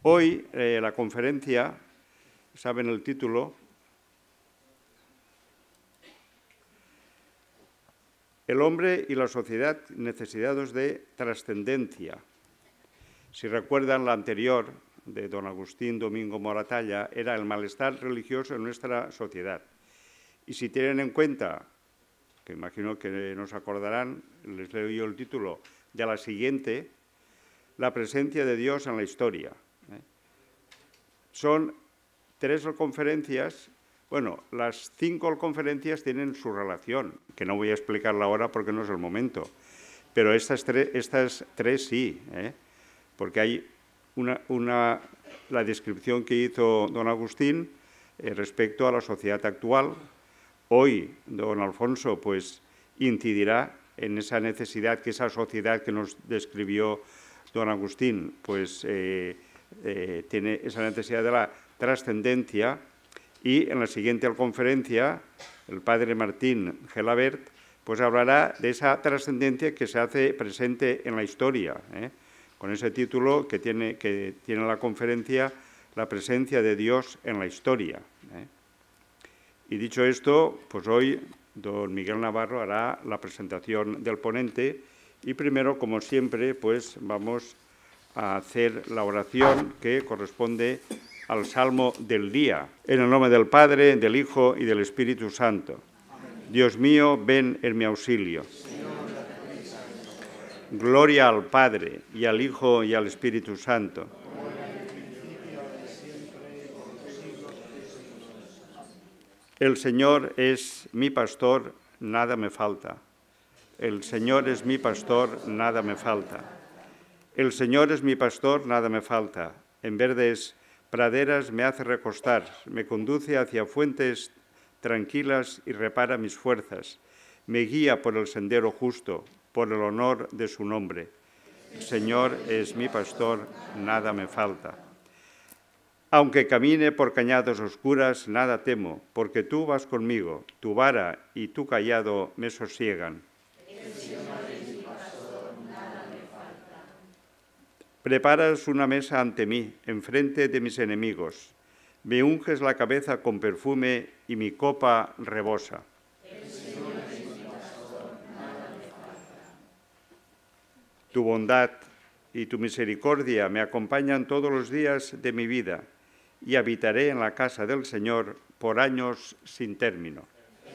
Hoy la conferencia, saben el título, El hombre y la sociedad necesitados de trascendencia. Si recuerdan, la anterior, de don Agustín Domingo Moratalla, era el malestar religioso en nuestra sociedad. Y si tienen en cuenta, que imagino que nos acordarán, les leo yo el título de la siguiente, la presencia de Dios en la historia. Son 3 conferencias. Bueno, las 5 conferencias tienen su relación, que no voy a explicarla ahora porque no es el momento, pero estas tres sí, porque hay la descripción que hizo don Agustín respecto a la sociedad actual. Hoy don Alfonso pues incidirá en esa necesidad que esa sociedad que nos describió don Agustín pues tiene esa necesidad de la trascendencia. Y en la siguiente conferencia, el padre Martín Gelabert pues hablará de esa trascendencia que se hace presente en la historia, con ese título que tiene la conferencia, La presencia de Dios en la historia. Y dicho esto, pues hoy don Miguel Navarro hará la presentación del ponente y primero, como siempre, pues vamos a hacer la oración que corresponde al Salmo del día. En el nombre del Padre, del Hijo y del Espíritu Santo. Amén. Dios mío, ven en mi auxilio. Gloria al Padre, y al Hijo, y al Espíritu Santo. El Señor es mi pastor, nada me falta. El Señor es mi pastor, nada me falta. El Señor es mi pastor, nada me falta. En verdes praderas me hace recostar, me conduce hacia fuentes tranquilas y repara mis fuerzas. Me guía por el sendero justo, por el honor de su nombre. El Señor es mi pastor, nada me falta. Aunque camine por cañadas oscuras, nada temo, porque tú vas conmigo, tu vara y tu cayado me sosiegan. Preparas una mesa ante mí, enfrente de mis enemigos. Me unges la cabeza con perfume y mi copa rebosa. Tu bondad y tu misericordia me acompañan todos los días de mi vida y habitaré en la casa del Señor por años sin término.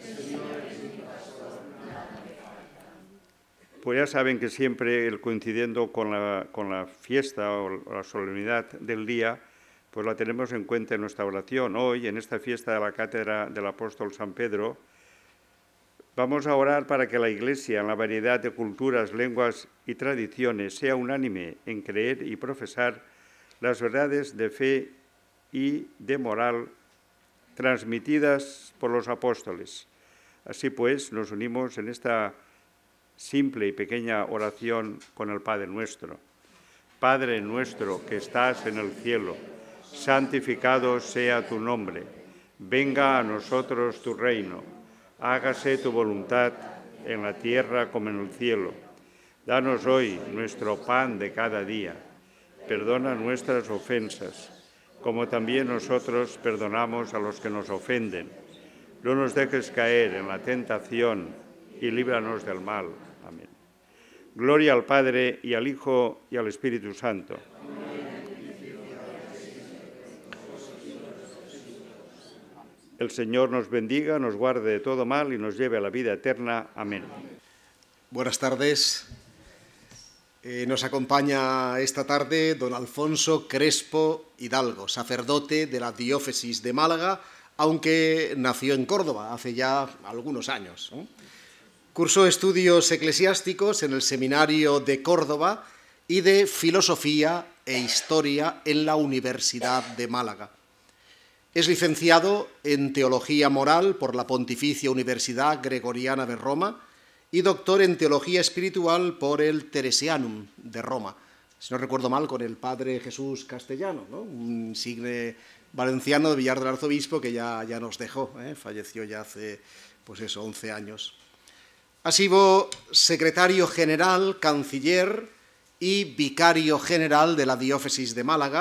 Pues ya saben que siempre, coincidiendo con la fiesta o la solemnidad del día, pues la tenemos en cuenta en nuestra oración. Hoy, en esta fiesta de la Cátedra del Apóstol San Pedro, vamos a orar para que la Iglesia, en la variedad de culturas, lenguas y tradiciones, sea unánime en creer y profesar las verdades de fe y de moral transmitidas por los apóstoles. Así pues, nos unimos en esta simple y pequeña oración con el Padre Nuestro. Padre nuestro que estás en el cielo, santificado sea tu nombre. Venga a nosotros tu reino. Hágase tu voluntad en la tierra como en el cielo. Danos hoy nuestro pan de cada día. Perdona nuestras ofensas, como también nosotros perdonamos a los que nos ofenden. No nos dejes caer en la tentación y líbranos del mal. Amén. Gloria al Padre, y al Hijo, y al Espíritu Santo. El Señor nos bendiga, nos guarde de todo mal y nos lleve a la vida eterna. Amén. Buenas tardes. Nos acompaña esta tarde don Alfonso Crespo Hidalgo, sacerdote de la diócesis de Málaga, aunque nació en Córdoba hace ya algunos años. Cursó estudios eclesiásticos en el Seminario de Córdoba y de Filosofía e Historia en la Universidad de Málaga. Es licenciado en Teología Moral por la Pontificia Universidad Gregoriana de Roma y doctor en Teología Espiritual por el Teresianum de Roma. Si no recuerdo mal, con el padre Jesús Castellano, ¿no? Un insigne valenciano de Villar del Arzobispo que ya nos dejó, falleció ya hace, 11 años. Ha sido secretario general, canciller y vicario general de la diócesis de Málaga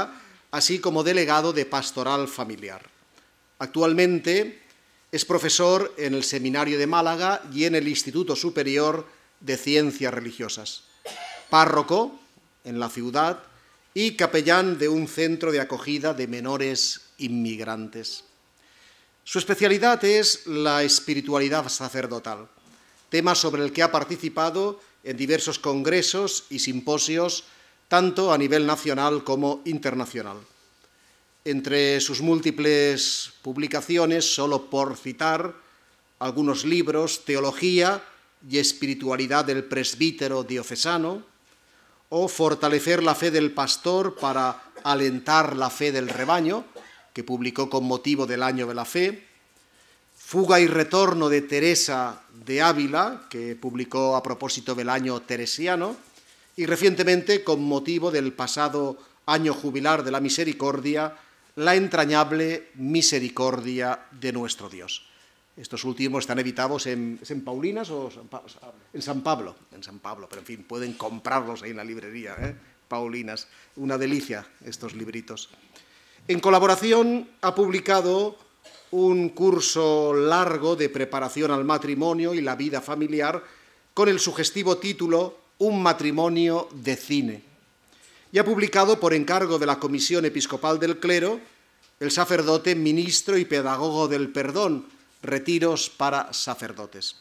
así como delegado de Pastoral Familiar. Actualmente es profesor en el Seminario de Málaga y en el Instituto Superior de Ciencias Religiosas, párroco en la ciudad y capellán de un centro de acogida de menores inmigrantes. Su especialidad es la espiritualidad sacerdotal, tema sobre el que ha participado en diversos congresos y simposios, tanto a nivel nacional como internacional. Entre sus múltiples publicaciones, solo por citar algunos libros, Teología y Espiritualidad del Presbítero Diocesano, o Fortalecer la fe del pastor para alentar la fe del rebaño, que publicó con motivo del Año de la Fe, Fuga y Retorno de Teresa de Ávila, que publicó a propósito del año teresiano, y recientemente, con motivo del pasado año jubilar de la Misericordia, La entrañable misericordia de nuestro Dios. Estos últimos están editados en Paulinas o en San Pablo, pero en fin, pueden comprarlos ahí en la librería, Paulinas, una delicia estos libritos. En colaboración ha publicado un curso largo de preparación al matrimonio y la vida familiar con el sugestivo título Un matrimonio de cine. Y ha publicado, por encargo de la Comisión Episcopal del Clero, El sacerdote, ministro y pedagogo del perdón, retiros para sacerdotes.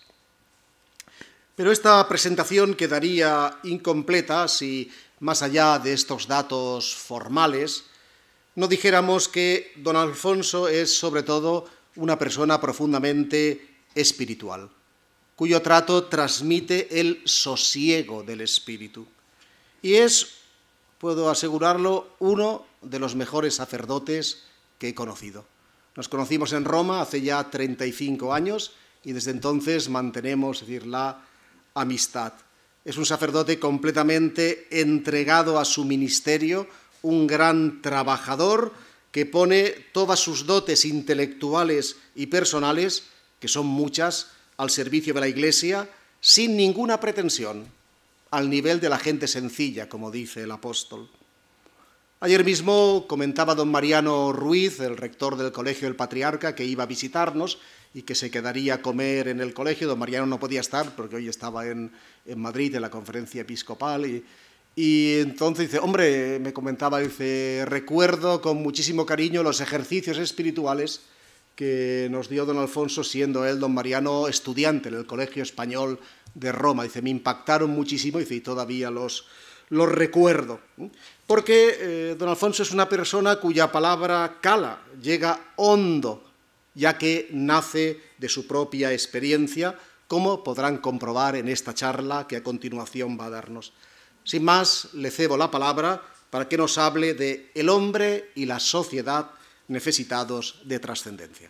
Pero esta presentación quedaría incompleta si, más allá de estos datos formales, no dijéramos que don Alfonso es, sobre todo, una persona profundamente espiritual, cuyo trato transmite el sosiego del espíritu. Y es, puedo asegurarlo, uno de los mejores sacerdotes que he conocido. Nos conocimos en Roma hace ya 35 años y desde entonces mantenemos, es decir, la amistad. Es un sacerdote completamente entregado a su ministerio, un gran trabajador que pone todas sus dotes intelectuales y personales, que son muchas, al servicio de la Iglesia, sin ninguna pretensión, al nivel de la gente sencilla, como dice el apóstol. Ayer mismo comentaba don Mariano Ruiz, el rector del Colegio del Patriarca, que iba a visitarnos y que se quedaría a comer en el colegio. Don Mariano no podía estar porque hoy estaba en Madrid en la conferencia episcopal y entonces dice, hombre, me comentaba, dice, recuerdo con muchísimo cariño los ejercicios espirituales que nos dio don Alfonso, siendo él, don Mariano, estudiante en el Colegio Español de Roma. Dice, me impactaron muchísimo, dice, y todavía los recuerdo. Porque don Alfonso es una persona cuya palabra cala, llega hondo, ya que nace de su propia experiencia, como podrán comprobar en esta charla que a continuación va a darnos. Sin más, le cebo la palabra para que nos hable de el hombre y la sociedad necesitados de trascendencia.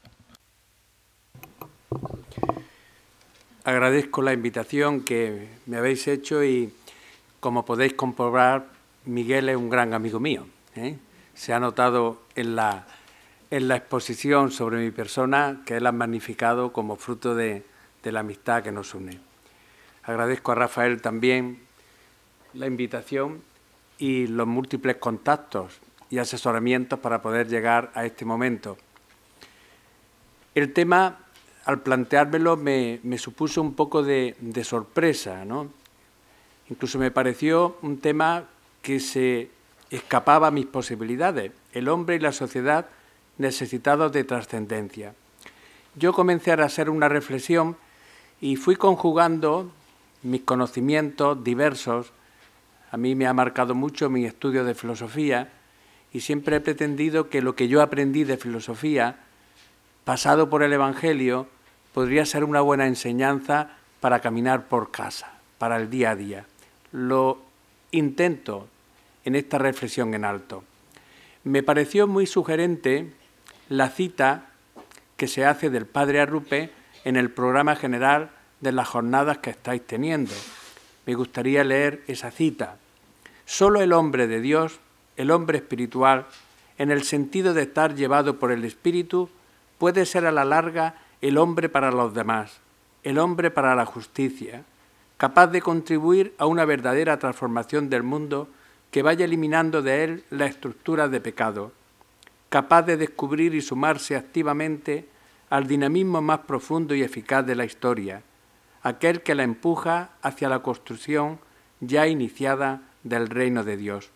Agradezco la invitación que me habéis hecho y, como podéis comprobar, Miguel es un gran amigo mío. Se ha notado en la exposición sobre mi persona que él ha magnificado como fruto de la amistad que nos une. Agradezco a Rafael también la invitación y los múltiples contactos y asesoramientos para poder llegar a este momento. El tema, al planteármelo, me supuso un poco de sorpresa, ¿no? Incluso me pareció un tema que se escapaba a mis posibilidades, el hombre y la sociedad necesitados de trascendencia. Yo comencé a hacer una reflexión y fui conjugando mis conocimientos diversos. A mí me ha marcado mucho mi estudio de filosofía y siempre he pretendido que lo que yo aprendí de filosofía, pasado por el Evangelio, podría ser una buena enseñanza para caminar por casa, para el día a día. Lo intento en esta reflexión en alto. Me pareció muy sugerente la cita que se hace del Padre Arrupe en el programa general de las jornadas que estáis teniendo. Me gustaría leer esa cita. Solo el hombre de Dios, el hombre espiritual, en el sentido de estar llevado por el Espíritu, puede ser a la larga el hombre para los demás, el hombre para la justicia, capaz de contribuir a una verdadera transformación del mundo que vaya eliminando de él la estructura de pecado, capaz de descubrir y sumarse activamente al dinamismo más profundo y eficaz de la historia, aquel que la empuja hacia la construcción ya iniciada del reino de Dios.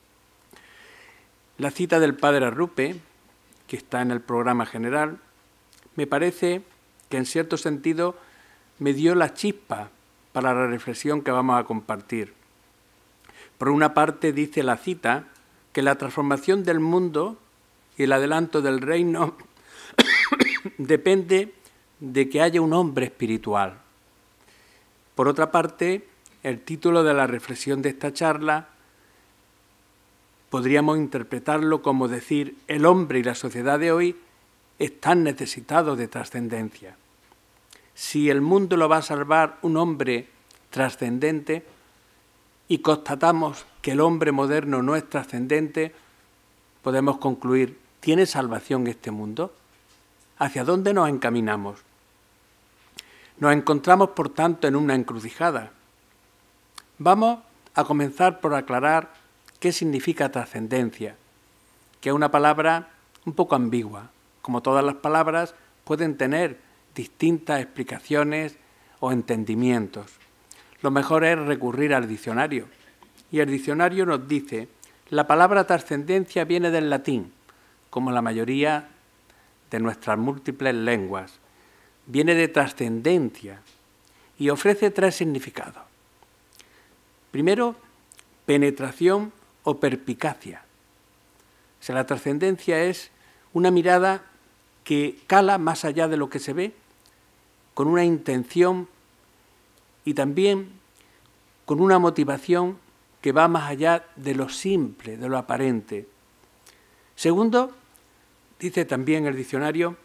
La cita del padre Arrupe, que está en el programa general, me parece que en cierto sentido me dio la chispa para la reflexión que vamos a compartir. Por una parte dice la cita que la transformación del mundo y el adelanto del reino depende de que haya un hombre espiritual. Por otra parte, el título de la reflexión de esta charla podríamos interpretarlo como decir: el hombre y la sociedad de hoy están necesitados de trascendencia. Si el mundo lo va a salvar un hombre trascendente y constatamos que el hombre moderno no es trascendente, podemos concluir: ¿tiene salvación este mundo? ¿Hacia dónde nos encaminamos? Nos encontramos, por tanto, en una encrucijada. Vamos a comenzar por aclarar qué significa trascendencia, que es una palabra un poco ambigua. Como todas las palabras, pueden tener distintas explicaciones o entendimientos. Lo mejor es recurrir al diccionario. Y el diccionario nos dice: la palabra trascendencia viene del latín, como la mayoría de nuestras múltiples lenguas. Viene de trascendencia y ofrece tres significados. Primero, penetración o perspicacia. O sea, la trascendencia es una mirada que cala más allá de lo que se ve, con una intención y también con una motivación que va más allá de lo simple, de lo aparente. Segundo, dice también el diccionario,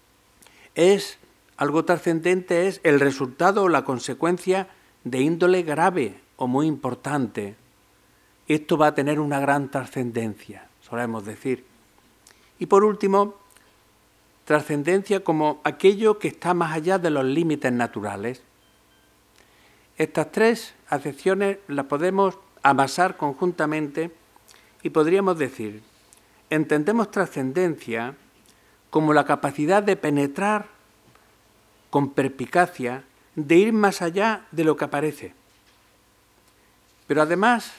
algo trascendente es el resultado o la consecuencia de índole grave o muy importante. Esto va a tener una gran trascendencia, solemos decir. Y por último, trascendencia como aquello que está más allá de los límites naturales. Estas tres acepciones las podemos amasar conjuntamente y podríamos decir: entendemos trascendencia como la capacidad de penetrar con perspicacia, de ir más allá de lo que aparece. Pero además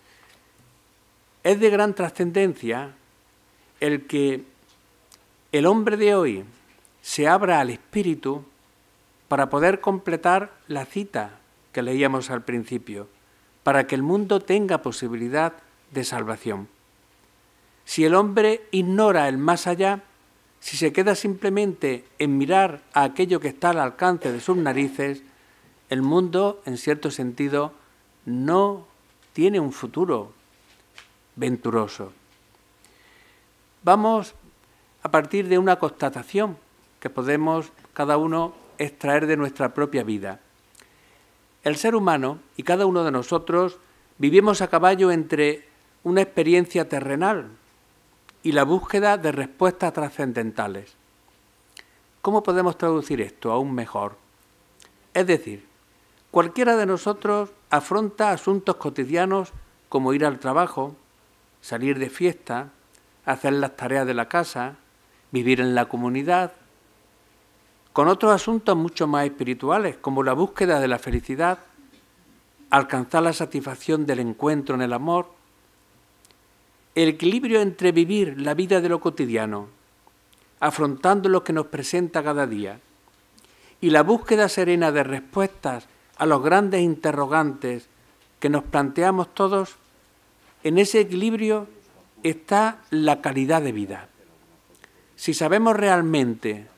es de gran trascendencia el que el hombre de hoy se abra al espíritu para poder completar la cita que leíamos al principio, para que el mundo tenga posibilidad de salvación. Si el hombre ignora el más allá, si se queda simplemente en mirar a aquello que está al alcance de sus narices, el mundo, en cierto sentido, no tiene un futuro venturoso. Vamos a partir de una constatación que podemos cada uno extraer de nuestra propia vida. El ser humano y cada uno de nosotros vivimos a caballo entre una experiencia terrenal y la búsqueda de respuestas trascendentales. ¿Cómo podemos traducir esto aún mejor? Es decir, cualquiera de nosotros afronta asuntos cotidianos como ir al trabajo, salir de fiesta, hacer las tareas de la casa, vivir en la comunidad, con otros asuntos mucho más espirituales, como la búsqueda de la felicidad, alcanzar la satisfacción del encuentro en el amor. El equilibrio entre vivir la vida de lo cotidiano, afrontando lo que nos presenta cada día, y la búsqueda serena de respuestas a los grandes interrogantes que nos planteamos todos, en ese equilibrio está la calidad de vida. Si sabemos realmente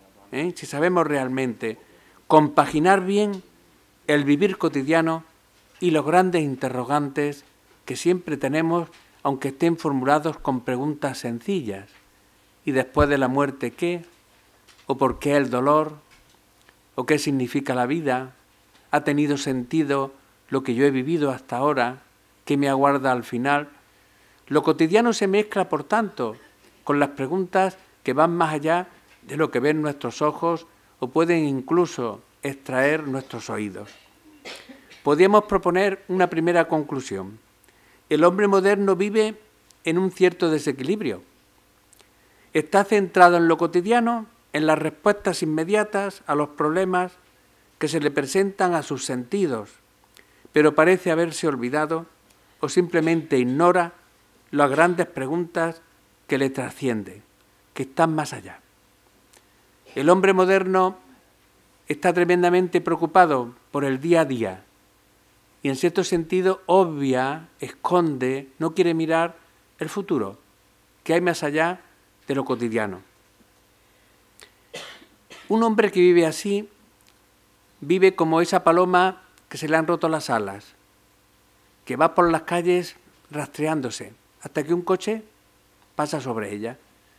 compaginar bien el vivir cotidiano y los grandes interrogantes que siempre tenemos, aunque estén formulados con preguntas sencillas. ¿Y después de la muerte qué? ¿O por qué el dolor? ¿O qué significa la vida? ¿Ha tenido sentido lo que yo he vivido hasta ahora? ¿Qué me aguarda al final? Lo cotidiano se mezcla, por tanto, con las preguntas que van más allá de lo que ven nuestros ojos o pueden incluso extraer nuestros oídos. Podríamos proponer una primera conclusión, el hombre moderno vive en un cierto desequilibrio. Está centrado en lo cotidiano, en las respuestas inmediatas a los problemas que se le presentan a sus sentidos, pero parece haberse olvidado o simplemente ignora las grandes preguntas que le trascienden, que están más allá. El hombre moderno está tremendamente preocupado por el día a día y en cierto sentido obvia, esconde, no quiere mirar el futuro, que hay más allá de lo cotidiano. Un hombre que vive así, vive como esa paloma que se le han roto las alas, que va por las calles rastreándose hasta que un coche pasa sobre ella.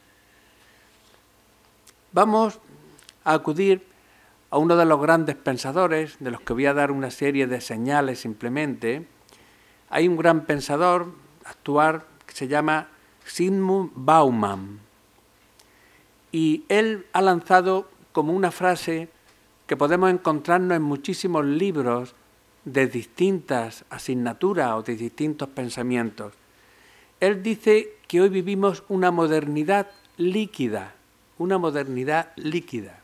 Vamos a acudir a uno de los grandes pensadores, de los que voy a dar una serie de señales simplemente. Hay un gran pensador actual que se llama Zygmunt Bauman, y él ha lanzado como una frase que podemos encontrarnos en muchísimos libros de distintas asignaturas o de distintos pensamientos. Él dice que hoy vivimos una modernidad líquida, una modernidad líquida.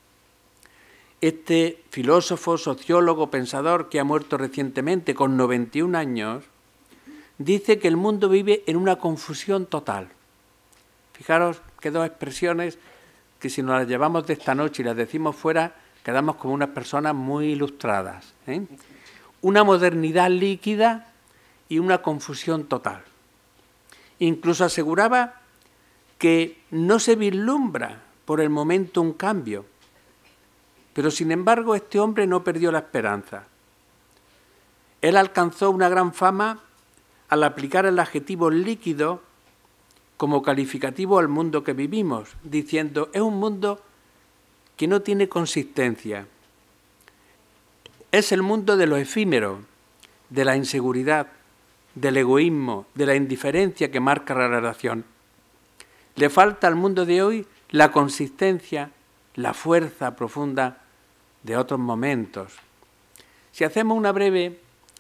Este filósofo, sociólogo, pensador que ha muerto recientemente con 91 años, dice que el mundo vive en una confusión total. Fijaros que dos expresiones que si nos las llevamos de esta noche y las decimos fuera, quedamos como unas personas muy ilustradas, ¿eh? Una modernidad líquida y una confusión total. Incluso aseguraba que no se vislumbra por el momento un cambio, pero sin embargo este hombre no perdió la esperanza. Él alcanzó una gran fama al aplicar el adjetivo líquido como calificativo al mundo que vivimos, diciendo, es un mundo que no tiene consistencia. Es el mundo de lo efímero, de la inseguridad, del egoísmo, de la indiferencia que marca la relación. Le falta al mundo de hoy la consistencia, la fuerza profunda de otros momentos. Si hacemos una breve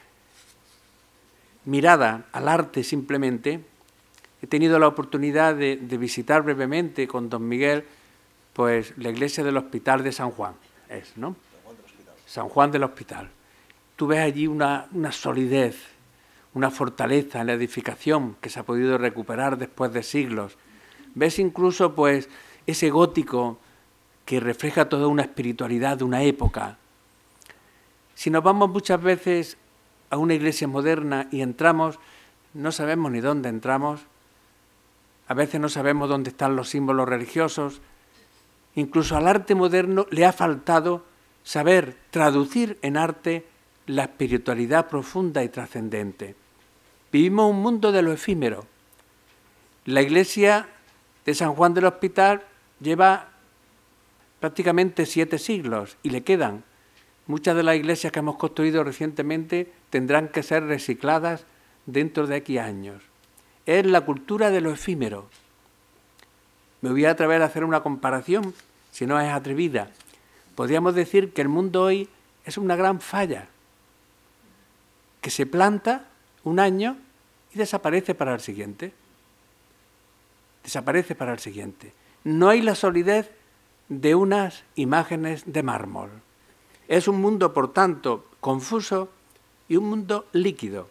mirada al arte simplemente, he tenido la oportunidad de visitar brevemente con don Miguel pues la iglesia del Hospital de San Juan, ¿no? San Juan del Hospital. Tú ves allí una solidez, una fortaleza en la edificación que se ha podido recuperar después de siglos. Ves incluso pues ese gótico que refleja toda una espiritualidad de una época. Si nos vamos muchas veces a una iglesia moderna y entramos, no sabemos ni dónde entramos, a veces no sabemos dónde están los símbolos religiosos. Incluso al arte moderno le ha faltado saber traducir en arte la espiritualidad profunda y trascendente. Vivimos un mundo de lo efímero. La iglesia de San Juan del Hospital lleva prácticamente 7 siglos y le quedan. Muchas de las iglesias que hemos construido recientemente tendrán que ser recicladas dentro de X años. Es la cultura de lo efímero. Me voy a atrever a hacer una comparación, si no es atrevida. Podríamos decir que el mundo hoy es una gran falla, que se planta un año y desaparece para el siguiente. Desaparece para el siguiente. No hay la solidez de unas imágenes de mármol. Es un mundo, por tanto, confuso y un mundo líquido.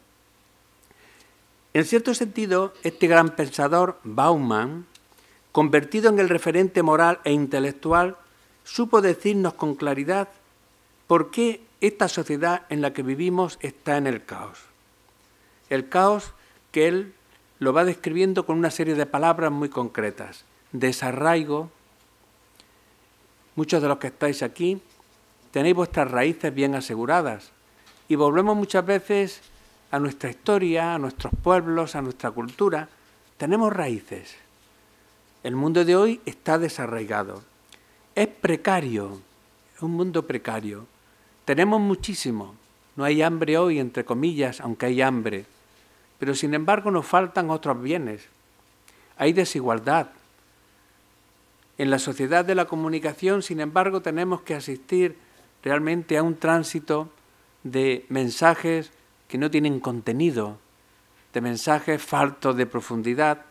En cierto sentido, este gran pensador, Bauman, convertido en el referente moral e intelectual, supo decirnos con claridad por qué esta sociedad en la que vivimos está en el caos. El caos que él lo va describiendo con una serie de palabras muy concretas. Desarraigo. Muchos de los que estáis aquí tenéis vuestras raíces bien aseguradas y volvemos muchas veces a nuestra historia, a nuestros pueblos, a nuestra cultura. Tenemos raíces. El mundo de hoy está desarraigado. Es precario, es un mundo precario. Tenemos muchísimo. No hay hambre hoy, entre comillas, aunque hay hambre. Pero sin embargo nos faltan otros bienes. Hay desigualdad. En la sociedad de la comunicación, sin embargo, tenemos que asistir realmente a un tránsito de mensajes que no tienen contenido, de mensajes faltos de profundidad.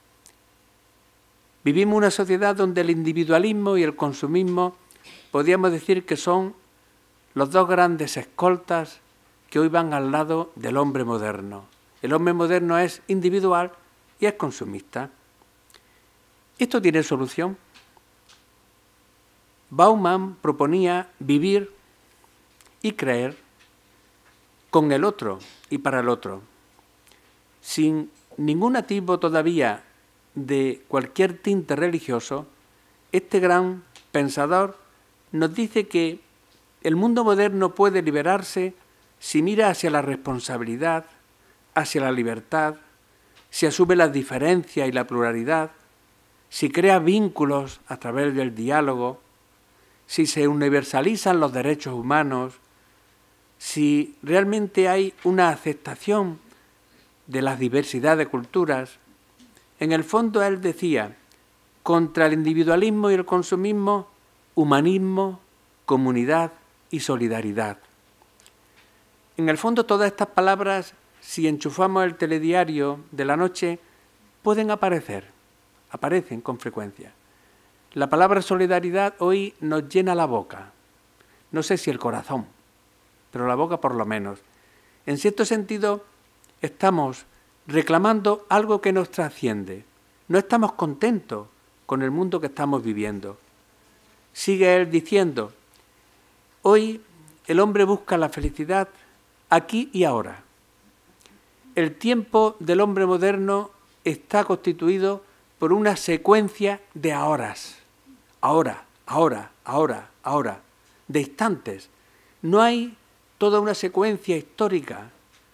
Vivimos una sociedad donde el individualismo y el consumismo podríamos decir que son los dos grandes escoltas que hoy van al lado del hombre moderno. El hombre moderno es individual y es consumista. ¿Esto tiene solución? Bauman proponía vivir y creer con el otro y para el otro, sin ningún atisbo todavía de cualquier tinte religioso. Este gran pensador nos dice que el mundo moderno puede liberarse si mira hacia la responsabilidad, hacia la libertad, si asume las diferencias y la pluralidad, si crea vínculos a través del diálogo, si se universalizan los derechos humanos, si realmente hay una aceptación de las diversidad de culturas. En el fondo él decía, contra el individualismo y el consumismo, humanismo, comunidad y solidaridad. En el fondo todas estas palabras, si enchufamos el telediario de la noche, pueden aparecen con frecuencia. La palabra solidaridad hoy nos llena la boca, no sé si el corazón, pero la boca por lo menos. En cierto sentido, estamos reclamando algo que nos trasciende. No estamos contentos con el mundo que estamos viviendo. Sigue él diciendo, hoy el hombre busca la felicidad aquí y ahora. El tiempo del hombre moderno está constituido por una secuencia de ahoras. Ahora, ahora, ahora, ahora, de instantes. No hay toda una secuencia histórica.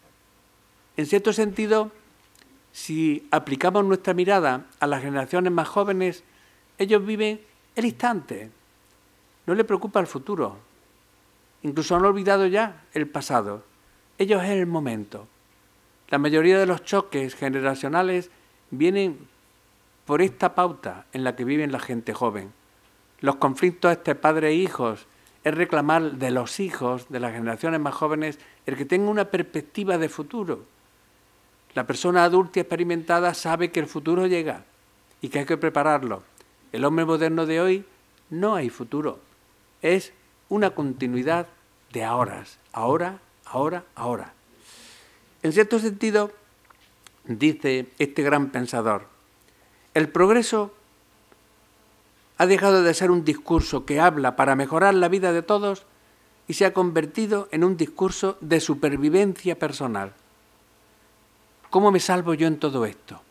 En cierto sentido, si aplicamos nuestra mirada a las generaciones más jóvenes, ellos viven el instante, no les preocupa el futuro, incluso han olvidado ya el pasado, ellos es el momento. La mayoría de los choques generacionales vienen por esta pauta en la que vive la gente joven. Los conflictos entre padres e hijos es reclamar de los hijos de las generaciones más jóvenes el que tenga una perspectiva de futuro. La persona adulta y experimentada sabe que el futuro llega y que hay que prepararlo. El hombre moderno de hoy no hay futuro, es una continuidad de ahoras, ahora, ahora, ahora. En cierto sentido, dice este gran pensador, el progreso ha dejado de ser un discurso que habla para mejorar la vida de todos y se ha convertido en un discurso de supervivencia personal. ¿Cómo me salvo yo en todo esto?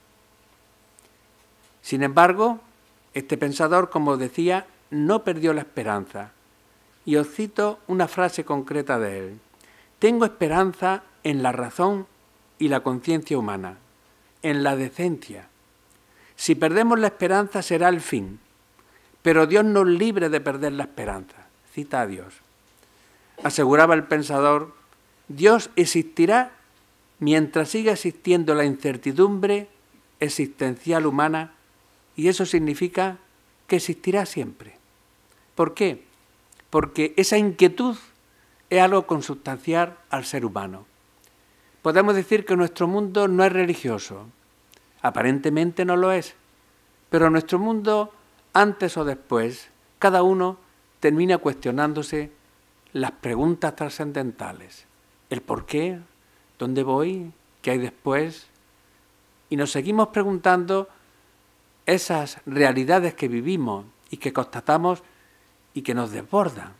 Sin embargo, este pensador, como decía, no perdió la esperanza. Y os cito una frase concreta de él. Tengo esperanza en la razón y la conciencia humana, en la decencia. Si perdemos la esperanza será el fin, pero Dios nos libre de perder la esperanza. Cita a Dios. Aseguraba el pensador, Dios existirá mientras siga existiendo la incertidumbre existencial humana, y eso significa que existirá siempre. ¿Por qué? Porque esa inquietud es algo consubstancial al ser humano. Podemos decir que nuestro mundo no es religioso, aparentemente no lo es, pero nuestro mundo, antes o después, cada uno termina cuestionándose las preguntas trascendentales. El por qué, dónde voy, qué hay después. Y nos seguimos preguntando esas realidades que vivimos y que constatamos y que nos desbordan.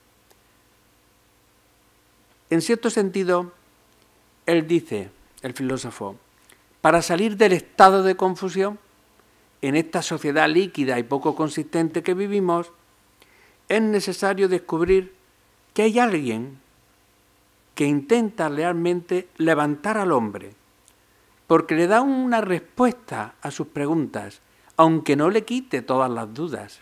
En cierto sentido, él dice, el filósofo, para salir del estado de confusión, en esta sociedad líquida y poco consistente que vivimos, es necesario descubrir que hay alguien que intenta realmente levantar al hombre, porque le da una respuesta a sus preguntas, aunque no le quite todas las dudas.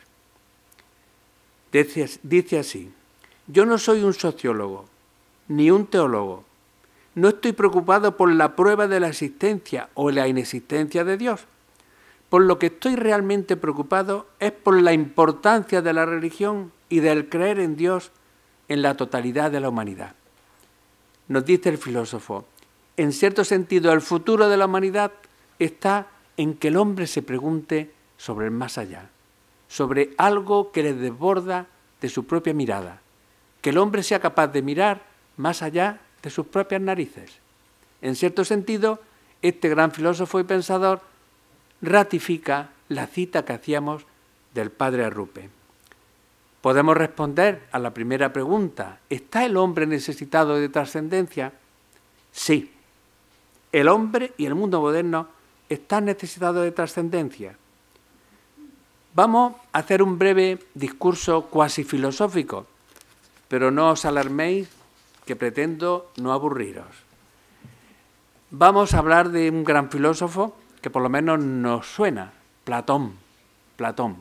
Dice así, yo no soy un sociólogo, ni un teólogo, no estoy preocupado por la prueba de la existencia o la inexistencia de Dios. Por lo que estoy realmente preocupado es por la importancia de la religión y del creer en Dios en la totalidad de la humanidad. Nos dice el filósofo, en cierto sentido, el futuro de la humanidad está en que el hombre se pregunte sobre el más allá, sobre algo que le desborda de su propia mirada, que el hombre sea capaz de mirar más allá de sus propias narices. En cierto sentido, este gran filósofo y pensador ratifica la cita que hacíamos del padre Arrupe. Podemos responder a la primera pregunta: ¿está el hombre necesitado de trascendencia? Sí. El hombre y el mundo moderno están necesitados de trascendencia. Vamos a hacer un breve discurso cuasi filosófico, pero no os alarméis, que pretendo no aburriros. Vamos a hablar de un gran filósofo que por lo menos nos suena, Platón. Platón.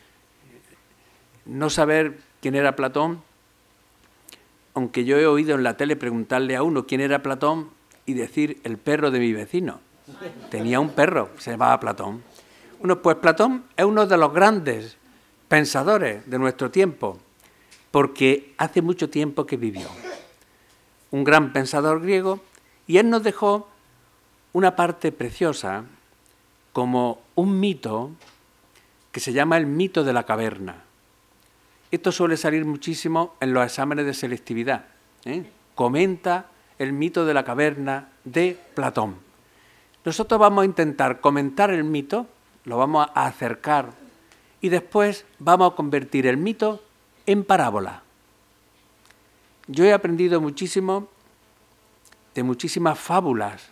No saber quién era Platón, aunque yo he oído en la tele preguntarle a uno quién era Platón y decir el perro de mi vecino. Tenía un perro, se llamaba Platón. Bueno, pues Platón es uno de los grandes pensadores de nuestro tiempo, porque hace mucho tiempo que vivió. Un gran pensador griego, y él nos dejó una parte preciosa como un mito que se llama el mito de la caverna. Esto suele salir muchísimo en los exámenes de selectividad. Comenta el mito de la caverna de Platón. Nosotros vamos a intentar comentar el mito, lo vamos a acercar y después vamos a convertir el mito en parábola. Yo he aprendido muchísimo de muchísimas fábulas,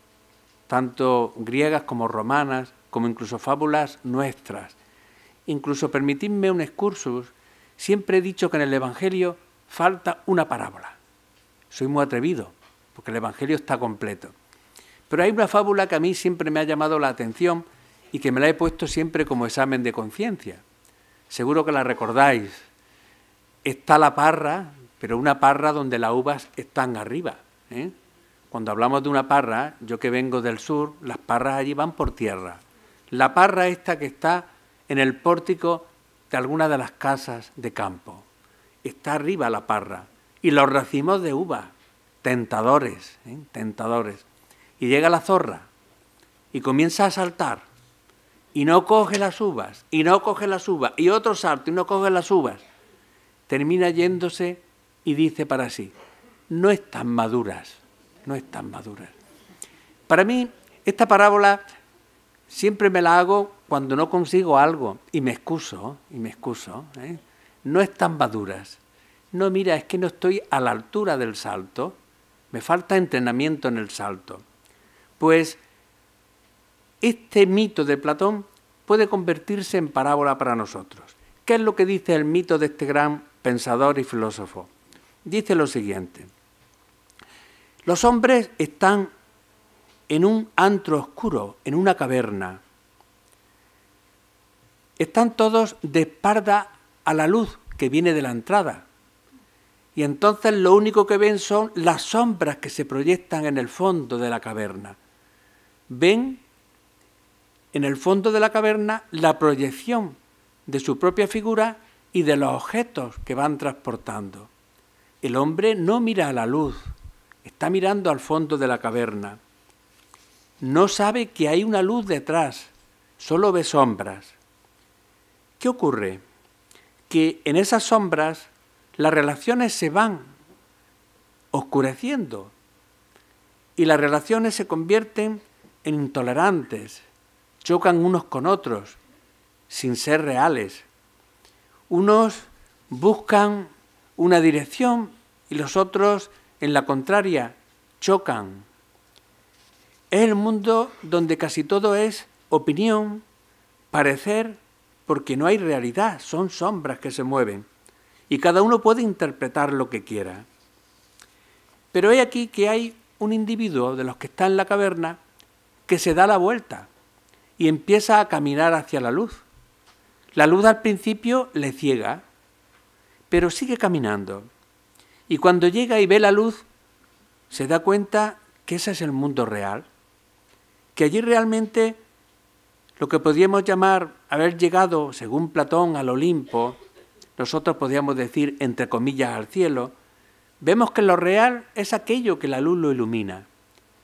tanto griegas como romanas, como incluso fábulas nuestras. Incluso, permitidme un excursus, siempre he dicho que en el Evangelio falta una parábola. Soy muy atrevido, porque el Evangelio está completo. Pero hay una fábula que a mí siempre me ha llamado la atención y que me la he puesto siempre como examen de conciencia. Seguro que la recordáis. Está la parra, pero una parra donde las uvas están arriba. Cuando hablamos de una parra, yo que vengo del sur, las parras allí van por tierra. La parra esta que está en el pórtico de alguna de las casas de campo. Está arriba la parra. Y los racimos de uva, tentadores, tentadores. Y llega la zorra y comienza a saltar. Y no coge las uvas, y no coge las uvas, y otro salto y no coge las uvas. Termina yéndose y dice para sí: no están maduras, no están maduras. Para mí, esta parábola siempre me la hago cuando no consigo algo y me excuso. No están maduras. No, mira, es que no estoy a la altura del salto, me falta entrenamiento en el salto. Pues este mito de Platón puede convertirse en parábola para nosotros. ¿Qué es lo que dice el mito de este gran pensador y filósofo? Dice lo siguiente: los hombres están en un antro oscuro, en una caverna. Están todos de espalda a la luz que viene de la entrada. Y entonces lo único que ven son las sombras que se proyectan en el fondo de la caverna. Ven en el fondo de la caverna la proyección de su propia figura y de los objetos que van transportando. El hombre no mira a la luz, está mirando al fondo de la caverna. No sabe que hay una luz detrás, solo ve sombras. ¿Qué ocurre? Que en esas sombras las relaciones se van oscureciendo y las relaciones se convierten en intolerantes, chocan unos con otros, sin ser reales. Unos buscan una dirección y los otros, en la contraria, chocan. Es el mundo donde casi todo es opinión, parecer, porque no hay realidad, son sombras que se mueven. Y cada uno puede interpretar lo que quiera. Pero hay aquí que hay un individuo de los que está en la caverna que se da la vuelta y empieza a caminar hacia la luz. La luz al principio le ciega, pero sigue caminando. Y cuando llega y ve la luz, se da cuenta que ese es el mundo real, que allí realmente lo que podríamos llamar haber llegado, según Platón, al Olimpo, nosotros podríamos decir, entre comillas, al cielo, vemos que lo real es aquello que la luz lo ilumina.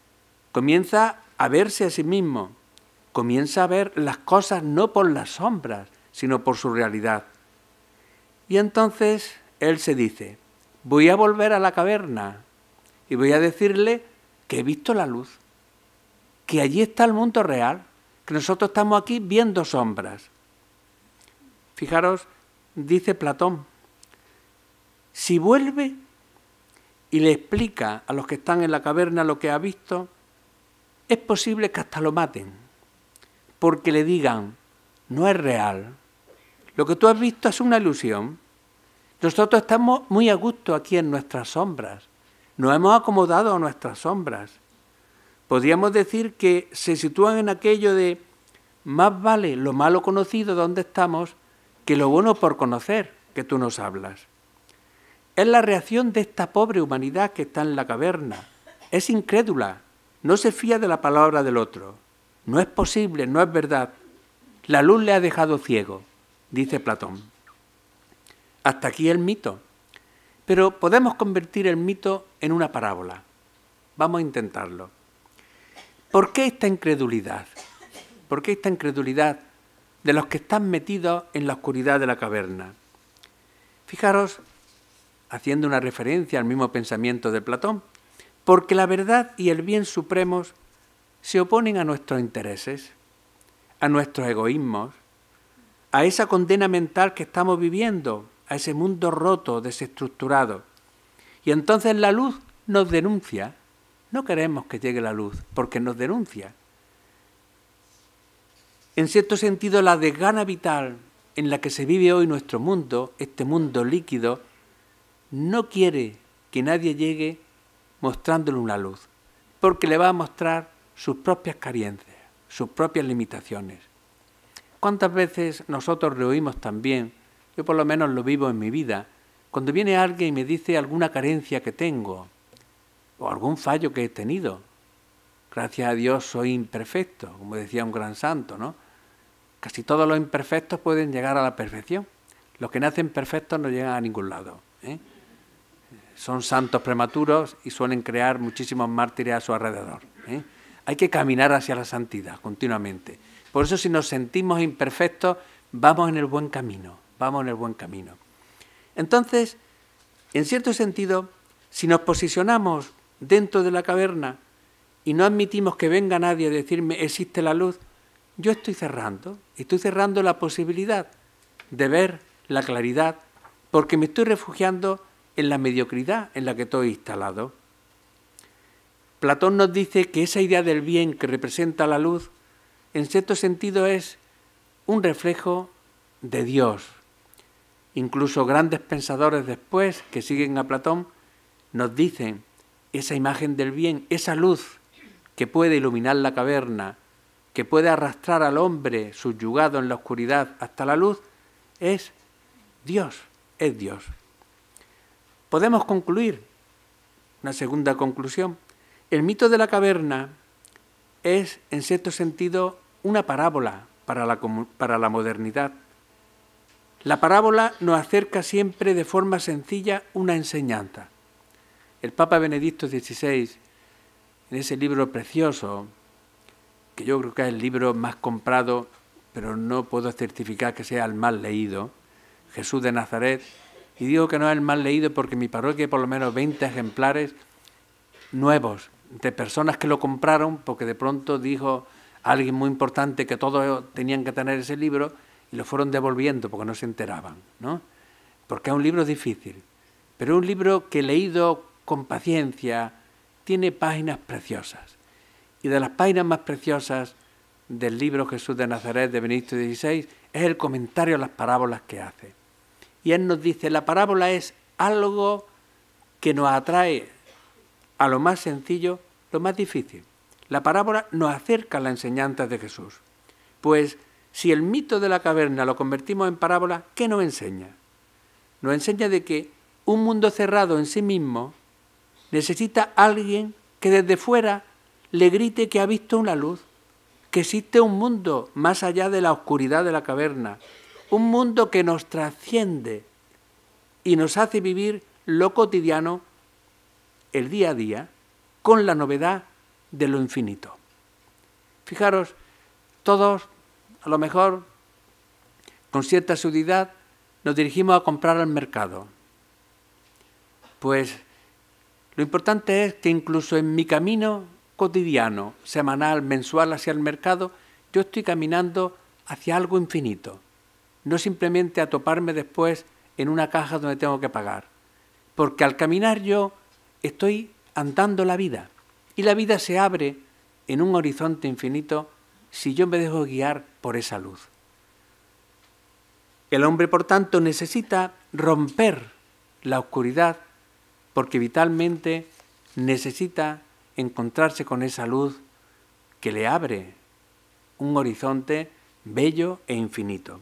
comienza a verse a sí mismo, comienza a ver las cosas no por las sombras, sino por su realidad. Y entonces él se dice, voy a volver a la caverna y voy a decirle que he visto la luz, que allí está el mundo real, que nosotros estamos aquí viendo sombras. Fijaros, dice Platón, si vuelve y le explica a los que están en la caverna lo que ha visto, es posible que hasta lo maten, porque le digan, no es real, lo que tú has visto es una ilusión. Nosotros estamos muy a gusto aquí en nuestras sombras, nos hemos acomodado a nuestras sombras. Podríamos decir que se sitúan en aquello de más vale lo malo conocido donde estamos que lo bueno por conocer que tú nos hablas. Es la reacción de esta pobre humanidad que está en la caverna. Es incrédula, no se fía de la palabra del otro. No es posible, no es verdad. La luz le ha dejado ciego, dice Platón. Hasta aquí el mito. Pero podemos convertir el mito en una parábola. Vamos a intentarlo. ¿Por qué esta incredulidad? ¿Por qué esta incredulidad de los que están metidos en la oscuridad de la caverna? Fijaros, haciendo una referencia al mismo pensamiento de Platón, porque la verdad y el bien supremos se oponen a nuestros intereses, a nuestros egoísmos, a esa condena mental que estamos viviendo, a ese mundo roto, desestructurado. Y entonces la luz nos denuncia. No queremos que llegue la luz, porque nos denuncia. En cierto sentido, la desgana vital en la que se vive hoy nuestro mundo, este mundo líquido, no quiere que nadie llegue mostrándole una luz, porque le va a mostrar sus propias carencias, sus propias limitaciones. ¿Cuántas veces nosotros reoímos también, yo por lo menos lo vivo en mi vida, cuando viene alguien y me dice alguna carencia que tengo, o algún fallo que he tenido? Gracias a Dios soy imperfecto, como decía un gran santo, ¿no? Casi todos los imperfectos pueden llegar a la perfección. Los que nacen perfectos no llegan a ningún lado, ¿eh? Son santos prematuros y suelen crear muchísimos mártires a su alrededor, ¿eh? Hay que caminar hacia la santidad continuamente. Por eso, si nos sentimos imperfectos, vamos en el buen camino, vamos en el buen camino. Entonces, en cierto sentido, si nos posicionamos dentro de la caverna y no admitimos que venga nadie a decirme existe la luz, yo estoy cerrando la posibilidad de ver la claridad, porque me estoy refugiando en la mediocridad en la que estoy instalado. Platón nos dice que esa idea del bien que representa la luz, en cierto sentido es un reflejo de Dios. Incluso grandes pensadores después, que siguen a Platón, nos dicen esa imagen del bien, esa luz que puede iluminar la caverna, que puede arrastrar al hombre subyugado en la oscuridad hasta la luz, es Dios, es Dios. Podemos concluir, una segunda conclusión. El mito de la caverna es, en cierto sentido, una parábola para la modernidad. La parábola nos acerca siempre de forma sencilla una enseñanza. El Papa Benedicto XVI, en ese libro precioso, que yo creo que es el libro más comprado, pero no puedo certificar que sea el más leído, Jesús de Nazaret, y digo que no es el más leído porque en mi parroquia hay por lo menos 20 ejemplares nuevos, de personas que lo compraron porque de pronto dijo alguien muy importante que todos tenían que tener ese libro y lo fueron devolviendo porque no se enteraban, ¿no? Porque es un libro difícil, pero es un libro que leído con paciencia tiene páginas preciosas. Y de las páginas más preciosas del libro Jesús de Nazaret de Benedicto XVI es el comentario a las parábolas que hace. Y él nos dice, la parábola es algo que nos atrae a lo más sencillo, lo más difícil. La parábola nos acerca a las enseñanzas de Jesús. Pues si el mito de la caverna lo convertimos en parábola, ¿qué nos enseña? Nos enseña de que un mundo cerrado en sí mismo necesita a alguien que desde fuera le grite que ha visto una luz, que existe un mundo más allá de la oscuridad de la caverna, un mundo que nos trasciende y nos hace vivir lo cotidiano, el día a día, con la novedad de lo infinito. Fijaros, todos, a lo mejor, con cierta asiduidad, nos dirigimos a comprar al mercado. Pues lo importante es que incluso en mi camino cotidiano, semanal, mensual hacia el mercado, yo estoy caminando hacia algo infinito, no simplemente a toparme después en una caja donde tengo que pagar, porque al caminar yo estoy andando la vida y la vida se abre en un horizonte infinito si yo me dejo guiar por esa luz. El hombre, por tanto, necesita romper la oscuridad porque vitalmente necesita encontrarse con esa luz que le abre un horizonte bello e infinito.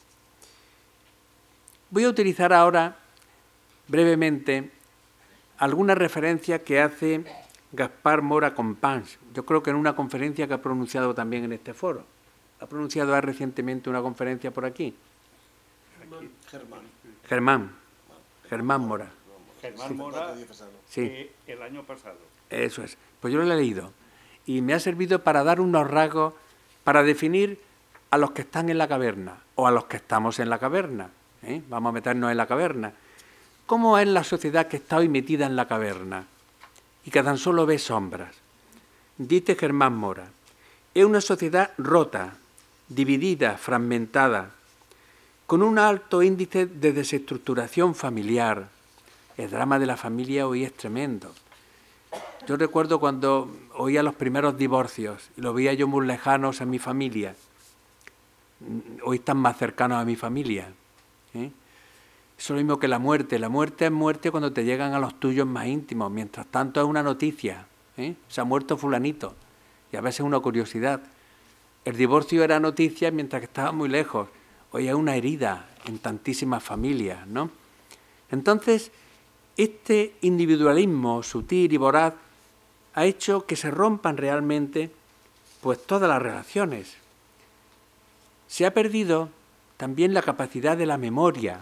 Voy a utilizar ahora brevemente alguna referencia que hace Gaspar Mora Companys. Yo creo que en una conferencia que ha pronunciado también en este foro. Ha pronunciado recientemente una conferencia por aquí. Germán Mora. Germán Mora, sí. El año pasado. Eso es. Pues yo lo he leído y me ha servido para dar unos rasgos, para definir a los que están en la caverna o a los que estamos en la caverna. Vamos a meternos en la caverna. ¿Cómo es la sociedad que está hoy metida en la caverna y que tan solo ve sombras? Dice Germán Mora, es una sociedad rota, dividida, fragmentada, con un alto índice de desestructuración familiar. El drama de la familia hoy es tremendo. Yo recuerdo cuando oía los primeros divorcios y los veía yo muy lejanos a mi familia. Hoy están más cercanos a mi familia. Eso es lo mismo que la muerte. La muerte es muerte cuando te llegan a los tuyos más íntimos. Mientras tanto es una noticia. Se ha muerto fulanito. Y a veces una curiosidad. El divorcio era noticia mientras que estaba muy lejos. Hoy es una herida en tantísimas familias, ¿no? Entonces, este individualismo sutil y voraz ha hecho que se rompan realmente pues todas las relaciones. Se ha perdido también la capacidad de la memoria.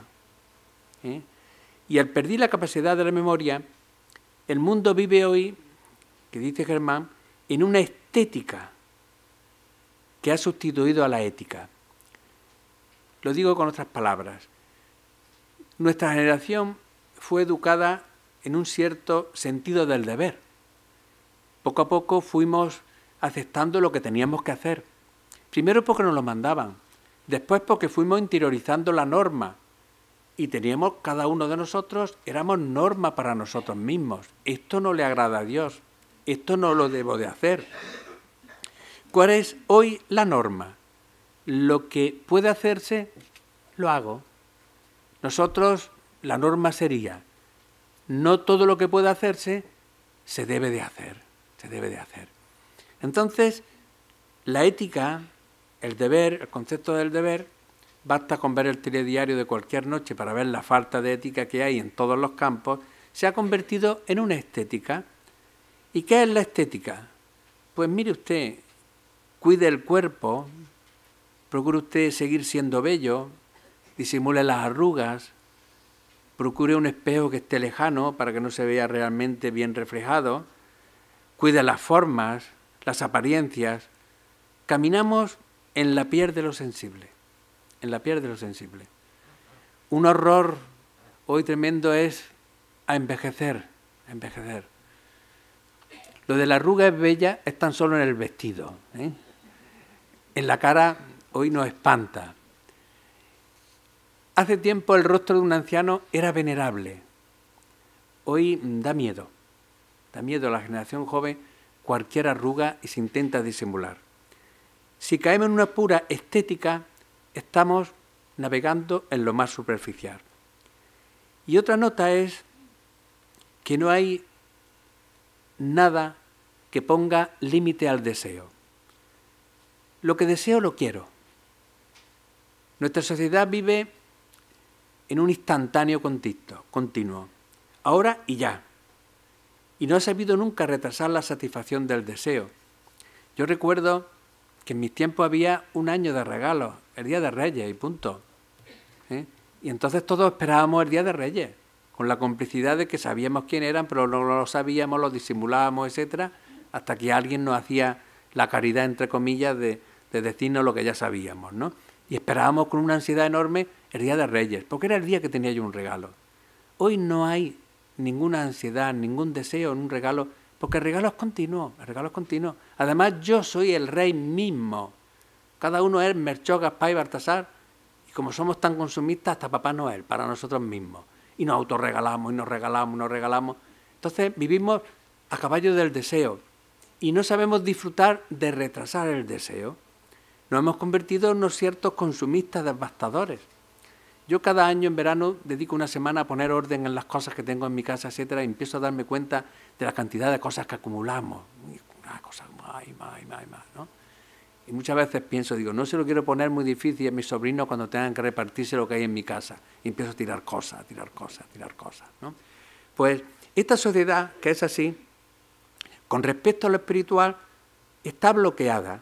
Y al perder la capacidad de la memoria, el mundo vive hoy, que dice Germán, en una estética que ha sustituido a la ética. Lo digo con otras palabras. Nuestra generación fue educada en un cierto sentido del deber. Poco a poco fuimos aceptando lo que teníamos que hacer. Primero porque nos lo mandaban, después porque fuimos interiorizando la norma y teníamos, cada uno de nosotros, éramos norma para nosotros mismos. Esto no le agrada a Dios, esto no lo debo de hacer. ¿Cuál es hoy la norma? Lo que puede hacerse, lo hago. Nosotros, la norma sería, no todo lo que pueda hacerse se debe de hacer, se debe de hacer. Entonces, la ética, el deber, el concepto del deber, basta con ver el telediario de cualquier noche para ver la falta de ética que hay en todos los campos, se ha convertido en una estética. ¿Y qué es la estética? Pues mire usted, cuide el cuerpo, procure usted seguir siendo bello, disimule las arrugas, procure un espejo que esté lejano para que no se vea realmente bien reflejado, cuide las formas, las apariencias. Caminamos en la piel de lo sensible, en la piel de lo sensible. Un horror hoy tremendo es a envejecer, a envejecer. Lo de la arruga es bella es tan solo en el vestido. En la cara hoy nos espanta. Hace tiempo el rostro de un anciano era venerable. Hoy da miedo. Da miedo a la generación joven cualquier arruga y se intenta disimular. Si caemos en una pura estética, estamos navegando en lo más superficial. Y otra nota es que no hay nada que ponga límite al deseo. Lo que deseo lo quiero. Nuestra sociedad vive en un instantáneo continuo, ahora y ya. Y no ha sabido nunca retrasar la satisfacción del deseo. Yo recuerdo que en mis tiempos había un año de regalos, el Día de Reyes y punto. Y entonces todos esperábamos el Día de Reyes, con la complicidad de que sabíamos quién eran, pero no lo sabíamos, lo disimulábamos, etc. hasta que alguien nos hacía la caridad, entre comillas, de decirnos lo que ya sabíamos, ¿no? Y esperábamos con una ansiedad enorme el Día de Reyes, porque era el día que tenía yo un regalo. Hoy no hay ninguna ansiedad, ningún deseo en un regalo, porque el regalo es continuo, el regalo es continuo. Además, yo soy el rey mismo. Cada uno es Melchor, Gaspar y Baltasar, y como somos tan consumistas, hasta Papá Noel, para nosotros mismos. Y nos autorregalamos, y nos regalamos, y nos regalamos. Entonces vivimos a caballo del deseo, y no sabemos disfrutar de retrasar el deseo. Nos hemos convertido en unos ciertos consumistas devastadores. Yo cada año en verano dedico una semana a poner orden en las cosas que tengo en mi casa, etcétera, y empiezo a darme cuenta de la cantidad de cosas que acumulamos. Una cosa más, ¿no? Y muchas veces pienso, digo, no se lo quiero poner muy difícil a mis sobrinos cuando tengan que repartirse lo que hay en mi casa. Y empiezo a tirar cosas, ¿no? Pues esta sociedad, que es así, con respecto a lo espiritual, está bloqueada.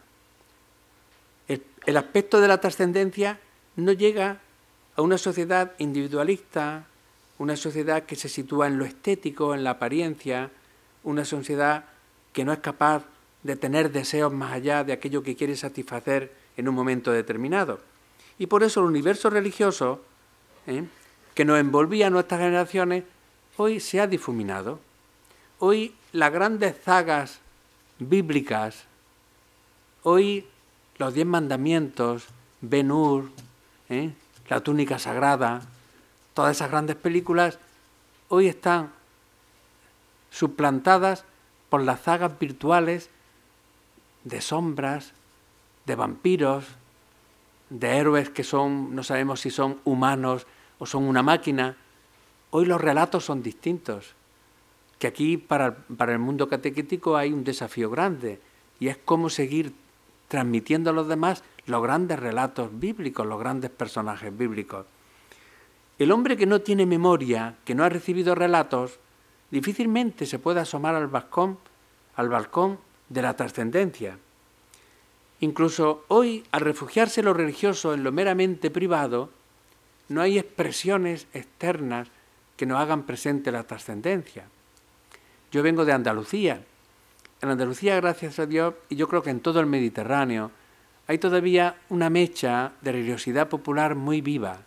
El aspecto de la trascendencia no llega a una sociedad individualista, una sociedad que se sitúa en lo estético, en la apariencia, una sociedad que no es capaz de tener deseos más allá de aquello que quiere satisfacer en un momento determinado. Y por eso el universo religioso, que nos envolvía a nuestras generaciones, hoy se ha difuminado. Hoy las grandes sagas bíblicas, hoy los 10 mandamientos, Ben-Hur, la túnica sagrada, todas esas grandes películas, hoy están suplantadas por las sagas virtuales de sombras, de vampiros, de héroes que son, no sabemos si son humanos o son una máquina. Hoy los relatos son distintos, que aquí para el mundo catequético hay un desafío grande, y es cómo seguir transmitiendo a los demás los grandes relatos bíblicos, los grandes personajes bíblicos. El hombre que no tiene memoria, que no ha recibido relatos, difícilmente se puede asomar al balcón de la trascendencia. Incluso hoy, al refugiarse lo religioso en lo meramente privado, no hay expresiones externas que nos hagan presente la trascendencia. Yo vengo de Andalucía. En Andalucía, gracias a Dios, y yo creo que en todo el Mediterráneo, hay todavía una mecha de religiosidad popular muy viva,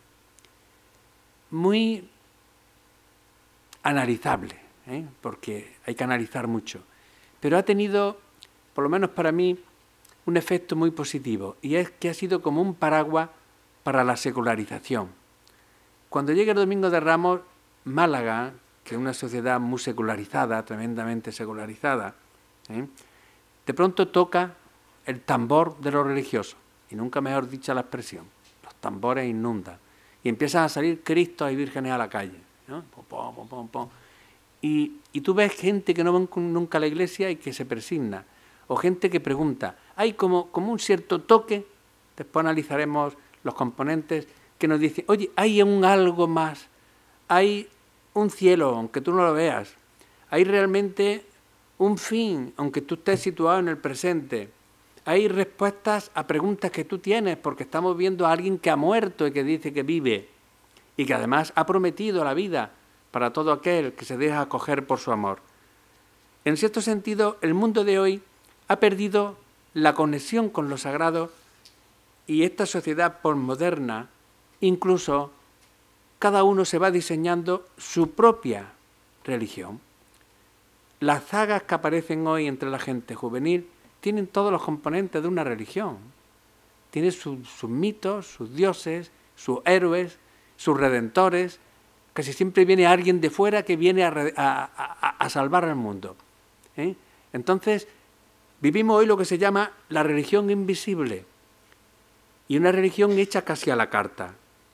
muy analizable, porque hay que analizar mucho. Pero ha tenido, por lo menos para mí, un efecto muy positivo, y es que ha sido como un paraguas para la secularización. Cuando llega el Domingo de Ramos, Málaga, que es una sociedad muy secularizada, tremendamente secularizada, de pronto toca el tambor de lo religioso, y nunca mejor dicha la expresión, los tambores inundan, y empiezan a salir cristos y vírgenes a la calle, ¿no? Pom, pom, pom. Y tú ves gente que no va nunca a la iglesia y que se persigna, o gente que pregunta, hay como un cierto toque, después analizaremos los componentes, que nos dicen, oye, hay un algo más, hay un cielo, aunque tú no lo veas, hay realmente un fin, aunque tú estés situado en el presente. Hay respuestas a preguntas que tú tienes, porque estamos viendo a alguien que ha muerto y que dice que vive, y que además ha prometido la vida para todo aquel que se deja acoger por su amor. En cierto sentido, el mundo de hoy ha perdido la conexión con lo sagrado, y esta sociedad posmoderna, incluso cada uno se va diseñando su propia religión. Las sagas que aparecen hoy entre la gente juvenil tienen todos los componentes de una religión. Tiene sus mitos, sus dioses, sus héroes, sus redentores. Casi siempre viene alguien de fuera que viene a salvar al mundo. Entonces, vivimos hoy lo que se llama la religión invisible, y una religión hecha casi a la carta.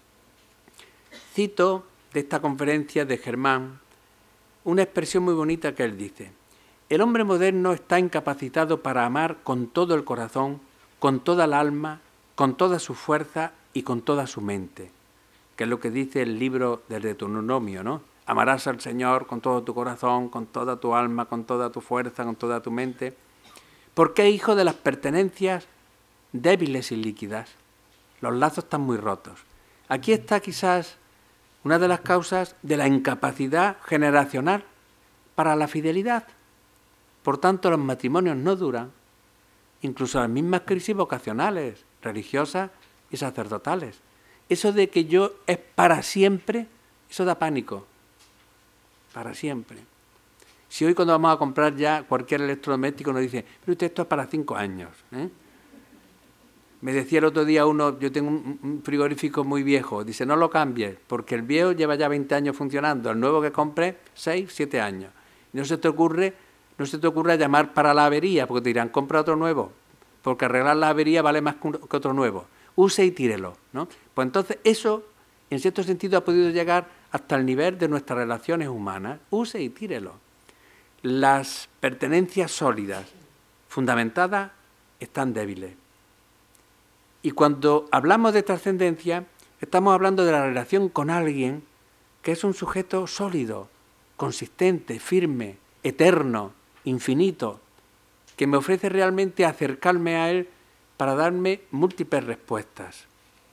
Cito de esta conferencia de Germán una expresión muy bonita que él dice: el hombre moderno está incapacitado para amar con todo el corazón, con toda el alma, con toda su fuerza y con toda su mente, que es lo que dice el libro del Deuteronomio, ¿no? Amarás al Señor con todo tu corazón, con toda tu alma, con toda tu fuerza, con toda tu mente, porque es hijo de las pertenencias débiles y líquidas. Los lazos están muy rotos. Aquí está quizás una de las causas de la incapacidad generacional para la fidelidad. Por tanto, los matrimonios no duran, incluso las mismas crisis vocacionales, religiosas y sacerdotales. Eso de que yo es para siempre, eso da pánico. Para siempre. Si hoy cuando vamos a comprar ya cualquier electrodoméstico nos dice, pero usted esto es para 5 años. Me decía el otro día uno, yo tengo un frigorífico muy viejo, dice, no lo cambies, porque el viejo lleva ya 20 años funcionando, el nuevo que compré, 6, 7 años. Y no se te ocurre llamar para la avería, porque te dirán, compra otro nuevo, porque arreglar la avería vale más que otro nuevo. Use y tírelo, ¿no? Pues entonces eso, en cierto sentido, ha podido llegar hasta el nivel de nuestras relaciones humanas. Use y tírelo. Las pertenencias sólidas, fundamentadas, están débiles. Y cuando hablamos de trascendencia, estamos hablando de la relación con alguien que es un sujeto sólido, consistente, firme, eterno, infinito, que me ofrece realmente acercarme a él para darme múltiples respuestas.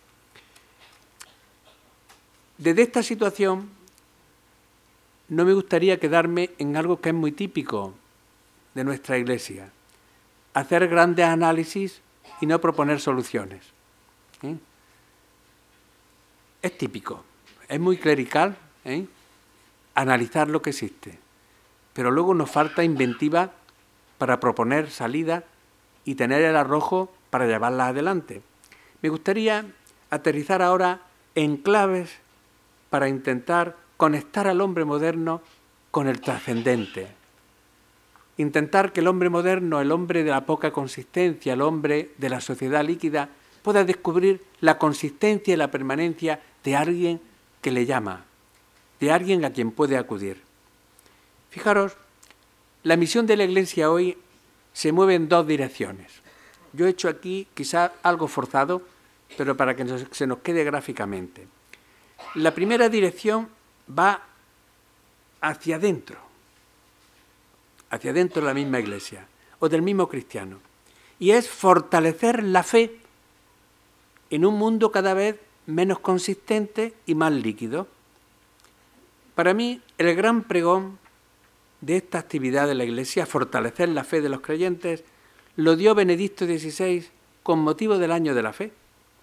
Desde esta situación no me gustaría quedarme en algo que es muy típico de nuestra Iglesia, hacer grandes análisis y no proponer soluciones. Es típico, es muy clerical, analizar lo que existe, pero luego nos falta inventiva para proponer salidas y tener el arrojo para llevarlas adelante. Me gustaría aterrizar ahora en claves para intentar conectar al hombre moderno con el trascendente. Intentar que el hombre moderno, el hombre de la poca consistencia, el hombre de la sociedad líquida, pueda descubrir la consistencia y la permanencia de alguien que le llama, de alguien a quien puede acudir. Fijaros, la misión de la Iglesia hoy se mueve en 2 direcciones. Yo he hecho aquí quizá algo forzado, pero para que se nos quede gráficamente. La primera dirección va hacia adentro de la misma Iglesia o del mismo cristiano, y es fortalecer la fe en un mundo cada vez menos consistente y más líquido. Para mí, el gran pregón de esta actividad de la Iglesia, fortalecer la fe de los creyentes, lo dio Benedicto XVI con motivo del Año de la Fe.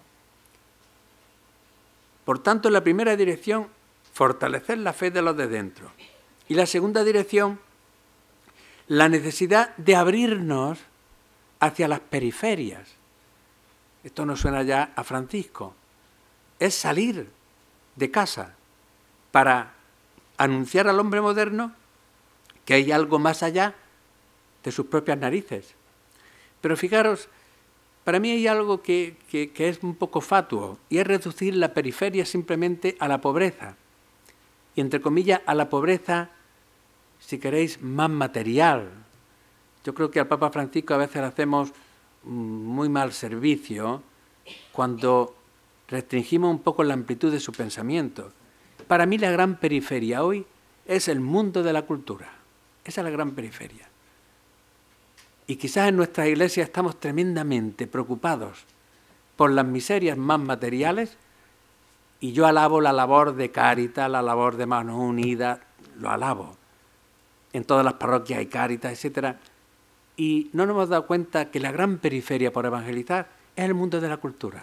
Por tanto, la primera dirección, fortalecer la fe de los de dentro. Y la segunda dirección, la necesidad de abrirnos hacia las periferias. Esto nos suena ya a Francisco. Es salir de casa para anunciar al hombre moderno que hay algo más allá de sus propias narices. Pero fijaros, para mí hay algo que es un poco fatuo, y es reducir la periferia simplemente a la pobreza. Y entre comillas, a la pobreza, si queréis, más material. Yo creo que al Papa Francisco a veces le hacemos muy mal servicio cuando restringimos un poco la amplitud de su pensamiento. Para mí la gran periferia hoy es el mundo de la cultura. Esa es la gran periferia. Y quizás en nuestras iglesias estamos tremendamente preocupados por las miserias más materiales, y yo alabo la labor de Cáritas, la labor de Manos Unidas, lo alabo. En todas las parroquias hay Cáritas, etc. Y no nos hemos dado cuenta que la gran periferia por evangelizar es el mundo de la cultura.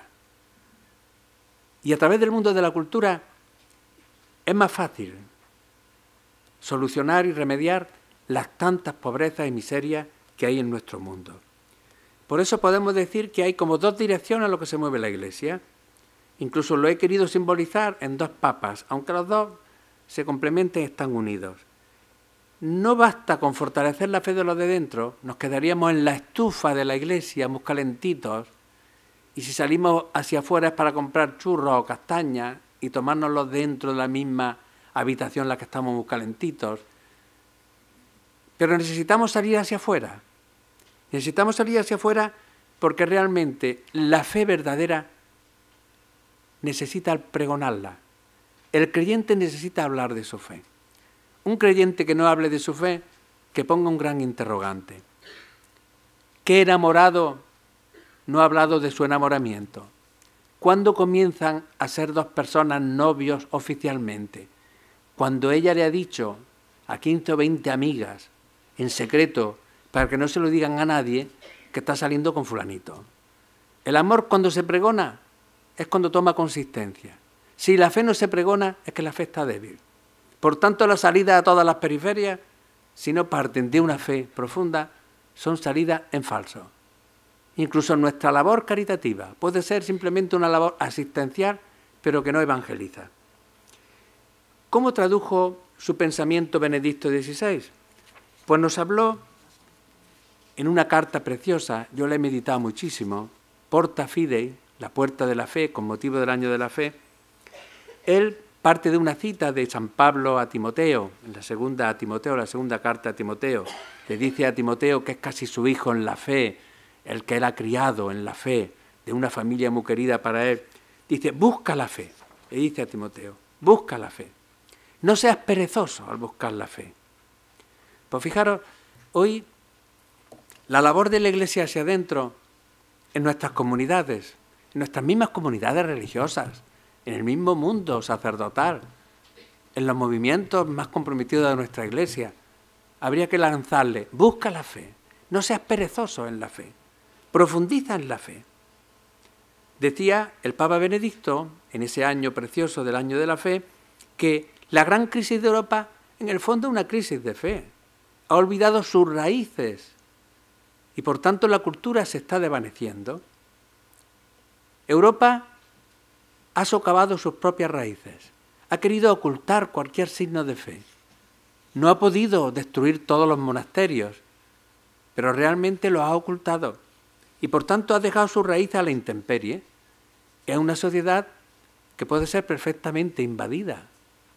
Y a través del mundo de la cultura es más fácil solucionar y remediar las tantas pobrezas y miserias que hay en nuestro mundo. Por eso podemos decir que hay como 2 direcciones a lo que se mueve la Iglesia. Incluso lo he querido simbolizar en 2 papas, aunque los 2 se complementen y están unidos. No basta con fortalecer la fe de los de dentro, nos quedaríamos en la estufa de la Iglesia muy calentitos, y si salimos hacia afuera es para comprar churros o castañas y tomárnoslos dentro de la misma habitación en la que estamos muy calentitos. Pero necesitamos salir hacia afuera. Necesitamos salir hacia afuera porque realmente la fe verdadera necesita pregonarla. El creyente necesita hablar de su fe. Un creyente que no hable de su fe, que ponga un gran interrogante. ¿Qué enamorado no ha hablado de su enamoramiento? ¿Cuándo comienzan a ser 2 personas novios oficialmente? Cuando ella le ha dicho a 15 o 20 amigas, en secreto, para que no se lo digan a nadie que está saliendo con fulanito. El amor, cuando se pregona, es cuando toma consistencia. Si la fe no se pregona, es que la fe está débil. Por tanto, las salidas a todas las periferias, si no parten de una fe profunda, son salidas en falso. Incluso nuestra labor caritativa puede ser simplemente una labor asistencial, pero que no evangeliza. ¿Cómo tradujo su pensamiento Benedicto XVI? Pues nos habló en una carta preciosa, yo la he meditado muchísimo, Porta Fidei, la puerta de la fe, con motivo del año de la fe. Él parte de una cita de San Pablo a Timoteo, en la segunda carta a Timoteo. Le dice a Timoteo que es casi su hijo en la fe, el que él ha criado en la fe, de una familia muy querida para él. Dice, busca la fe, le dice a Timoteo, busca la fe. No seas perezoso al buscar la fe. Pues fijaros, hoy la labor de la Iglesia hacia adentro, en nuestras comunidades, en nuestras mismas comunidades religiosas, en el mismo mundo sacerdotal, en los movimientos más comprometidos de nuestra Iglesia, habría que lanzarle, busca la fe, no seas perezoso en la fe, profundiza en la fe. Decía el Papa Benedicto, en ese año precioso del año de la fe, que la gran crisis de Europa, en el fondo, es una crisis de fe. Ha olvidado sus raíces y, por tanto, la cultura se está desvaneciendo. Europa ha socavado sus propias raíces, ha querido ocultar cualquier signo de fe. No ha podido destruir todos los monasterios, pero realmente los ha ocultado y por tanto ha dejado sus raíces a la intemperie. Es una sociedad que puede ser perfectamente invadida.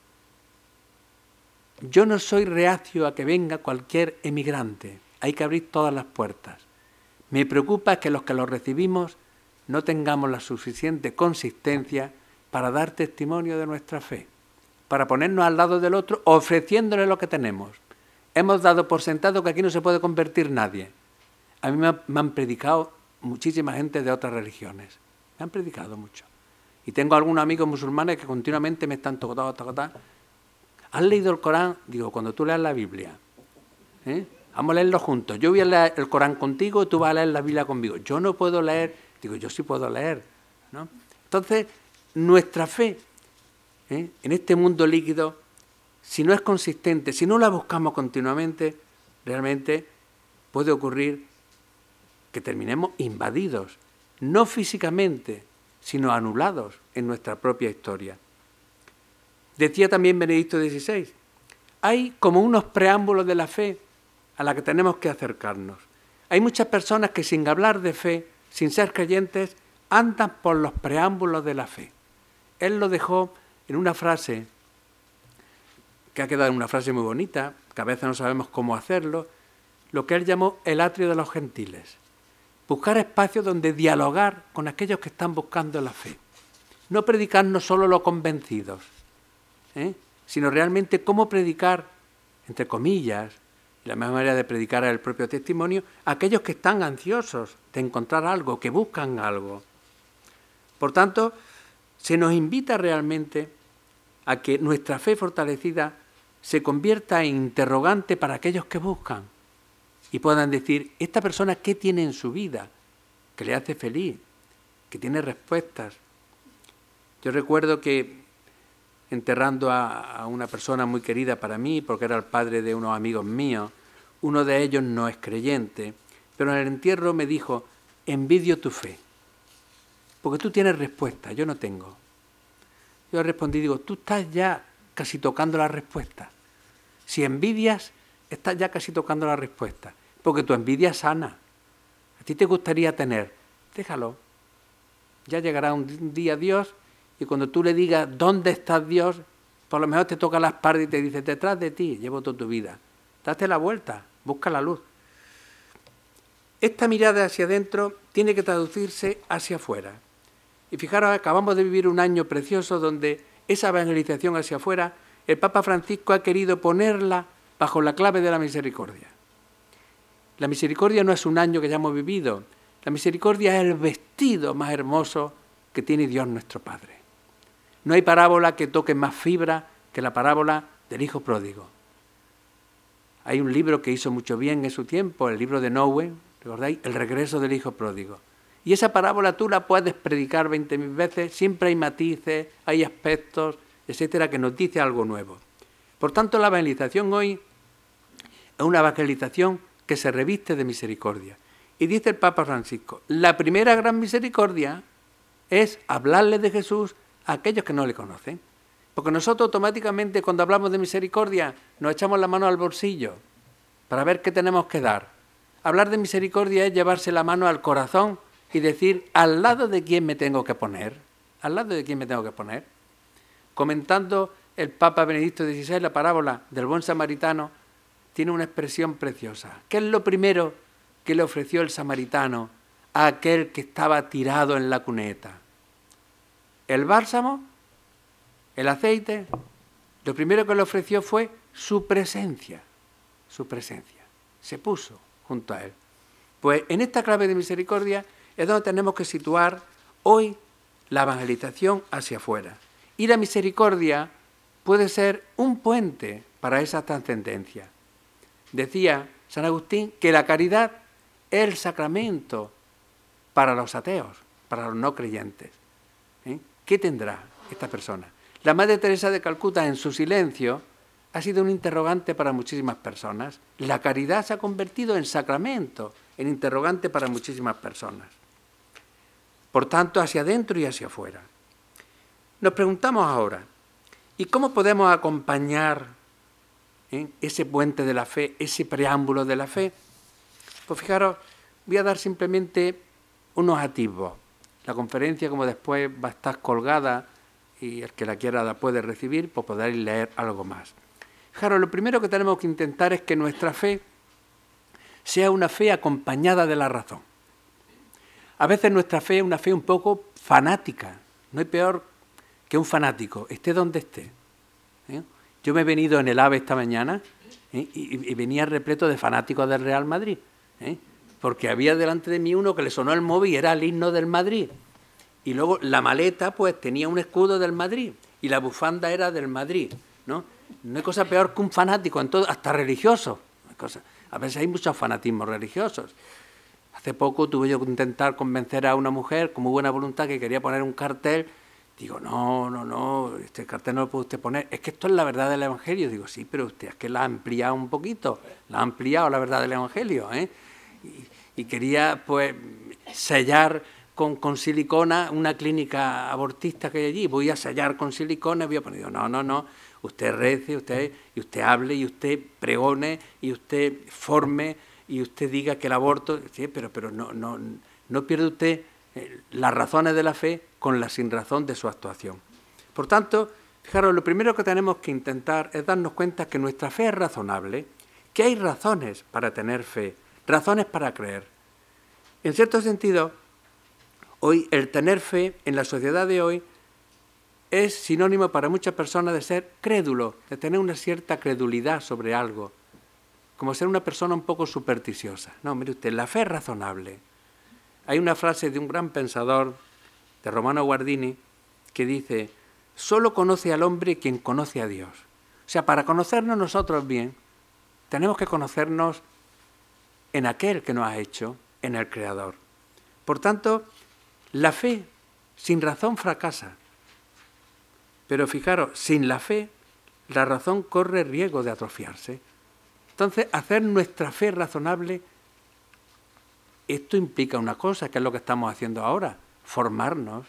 Yo no soy reacio a que venga cualquier emigrante, hay que abrir todas las puertas. Me preocupa que los recibimos no tengamos la suficiente consistencia para dar testimonio de nuestra fe, para ponernos al lado del otro ofreciéndole lo que tenemos. Hemos dado por sentado que aquí no se puede convertir nadie. A mí me han predicado muchísima gente de otras religiones, me han predicado mucho. Y tengo algunos amigos musulmanes que continuamente me están tocando. ¿Has leído el Corán? Digo, cuando tú leas la Biblia, vamos a leerlo juntos. Yo voy a leer el Corán contigo y tú vas a leer la Biblia conmigo. Yo no puedo leer. Digo, yo sí puedo leer, ¿no? Entonces, nuestra fe, en este mundo líquido, si no es consistente, si no la buscamos continuamente, realmente puede ocurrir que terminemos invadidos, no físicamente, sino anulados en nuestra propia historia. Decía también Benedicto XVI, hay como unos preámbulos de la fe a la que tenemos que acercarnos. Hay muchas personas que sin hablar de fe, sin ser creyentes, andan por los preámbulos de la fe. Él lo dejó en una frase, que ha quedado en una frase muy bonita, que a veces no sabemos cómo hacerlo, lo que él llamó el atrio de los gentiles. Buscar espacios donde dialogar con aquellos que están buscando la fe. No predicarnos solo los convencidos, sino realmente cómo predicar, entre comillas, la mejor manera de predicar es el propio testimonio, a aquellos que están ansiosos de encontrar algo, que buscan algo. Por tanto, se nos invita realmente a que nuestra fe fortalecida se convierta en interrogante para aquellos que buscan y puedan decir, esta persona, ¿qué tiene en su vida que le hace feliz, que tiene respuestas? Yo recuerdo que enterrando a una persona muy querida para mí, porque era el padre de unos amigos míos, uno de ellos no es creyente, pero en el entierro me dijo, envidio tu fe, porque tú tienes respuesta, yo no tengo. Yo respondí, digo, tú estás ya casi tocando la respuesta. Si envidias, estás ya casi tocando la respuesta, porque tu envidia sana. A ti te gustaría tener, déjalo. Ya llegará un día Dios y cuando tú le digas, ¿dónde está Dios? Por lo mejor te toca la espalda y te dice, detrás de ti, llevo toda tu vida. Date la vuelta, busca la luz. Esta mirada hacia adentro tiene que traducirse hacia afuera. Y fijaros, acabamos de vivir un año precioso donde esa evangelización hacia afuera, el Papa Francisco ha querido ponerla bajo la clave de la misericordia. La misericordia no es un año que ya hemos vivido, la misericordia es el vestido más hermoso que tiene Dios nuestro Padre. No hay parábola que toque más fibra que la parábola del Hijo Pródigo. Hay un libro que hizo mucho bien en su tiempo, el libro de Noé, ¿recordáis? El regreso del hijo pródigo. Y esa parábola tú la puedes predicar 20.000 veces, siempre hay matices, hay aspectos, etcétera, que nos dice algo nuevo. Por tanto, la evangelización hoy es una evangelización que se reviste de misericordia. Y dice el Papa Francisco, la primera gran misericordia es hablarle de Jesús a aquellos que no le conocen. Porque nosotros automáticamente cuando hablamos de misericordia nos echamos la mano al bolsillo para ver qué tenemos que dar. Hablar de misericordia es llevarse la mano al corazón y decir, ¿al lado de quién me tengo que poner? ¿Al lado de quién me tengo que poner? Comentando el Papa Benedicto XVI la parábola del buen samaritano, tiene una expresión preciosa. ¿Qué es lo primero que le ofreció el samaritano a aquel que estaba tirado en la cuneta? ¿El bálsamo? ¿El aceite? Lo primero que le ofreció fue su presencia. Su presencia. Se puso junto a él. Pues en esta clave de misericordia es donde tenemos que situar hoy la evangelización hacia afuera. Y la misericordia puede ser un puente para esa trascendencia. Decía San Agustín que la caridad es el sacramento para los ateos, para los no creyentes. ¿Qué tendrá esta persona? La Madre Teresa de Calcuta, en su silencio, ha sido un interrogante para muchísimas personas. La caridad se ha convertido en sacramento, en interrogante para muchísimas personas. Por tanto, hacia adentro y hacia afuera. Nos preguntamos ahora, ¿y cómo podemos acompañar ese puente de la fe, ese preámbulo de la fe? Pues fijaros, voy a dar simplemente unos atisbos. La conferencia, como después va a estar colgada y el que la quiera la puede recibir, pues podréis leer algo más. Fijaros, lo primero que tenemos que intentar es que nuestra fe sea una fe acompañada de la razón. A veces nuestra fe es una fe un poco fanática. No hay peor que un fanático, esté donde esté. Yo me he venido en el AVE esta mañana y venía repleto de fanáticos del Real Madrid. Porque había delante de mí uno que le sonó el móvil y era el himno del Madrid. Y luego la maleta pues tenía un escudo del Madrid y la bufanda era del Madrid. No hay cosa peor que un fanático, en todo, hasta religioso. A veces hay muchos fanatismos religiosos. Hace poco tuve yo que intentar convencer a una mujer con muy buena voluntad que quería poner un cartel. Digo, no, este cartel no lo puede usted poner. Es que esto es la verdad del Evangelio. Digo, sí, pero usted es que la ha ampliado un poquito. La ha ampliado la verdad del Evangelio. Y quería, pues, sellar con silicona una clínica abortista que hay allí. Voy a sellar con silicona y voy a poner, no. Usted rece, usted hable, y usted pregone, y usted forme, y usted diga que el aborto... Sí, pero no pierde usted las razones de la fe con la sinrazón de su actuación. Por tanto, fijaros, lo primero que tenemos que intentar es darnos cuenta que nuestra fe es razonable, que hay razones para tener fe, razones para creer. En cierto sentido, hoy el tener fe en la sociedad de hoy es sinónimo para muchas personas de ser crédulo, de tener una cierta credulidad sobre algo, como ser una persona un poco supersticiosa. No, mire usted, la fe es razonable. Hay una frase de un gran pensador, de Romano Guardini, que dice, solo conoce al hombre quien conoce a Dios. O sea, para conocernos nosotros bien, tenemos que conocernos en aquel que nos ha hecho, en el Creador. Por tanto, la fe sin razón fracasa. Pero fijaros, sin la fe, la razón corre riesgo de atrofiarse. Entonces, hacer nuestra fe razonable, esto implica una cosa, que es lo que estamos haciendo ahora, formarnos,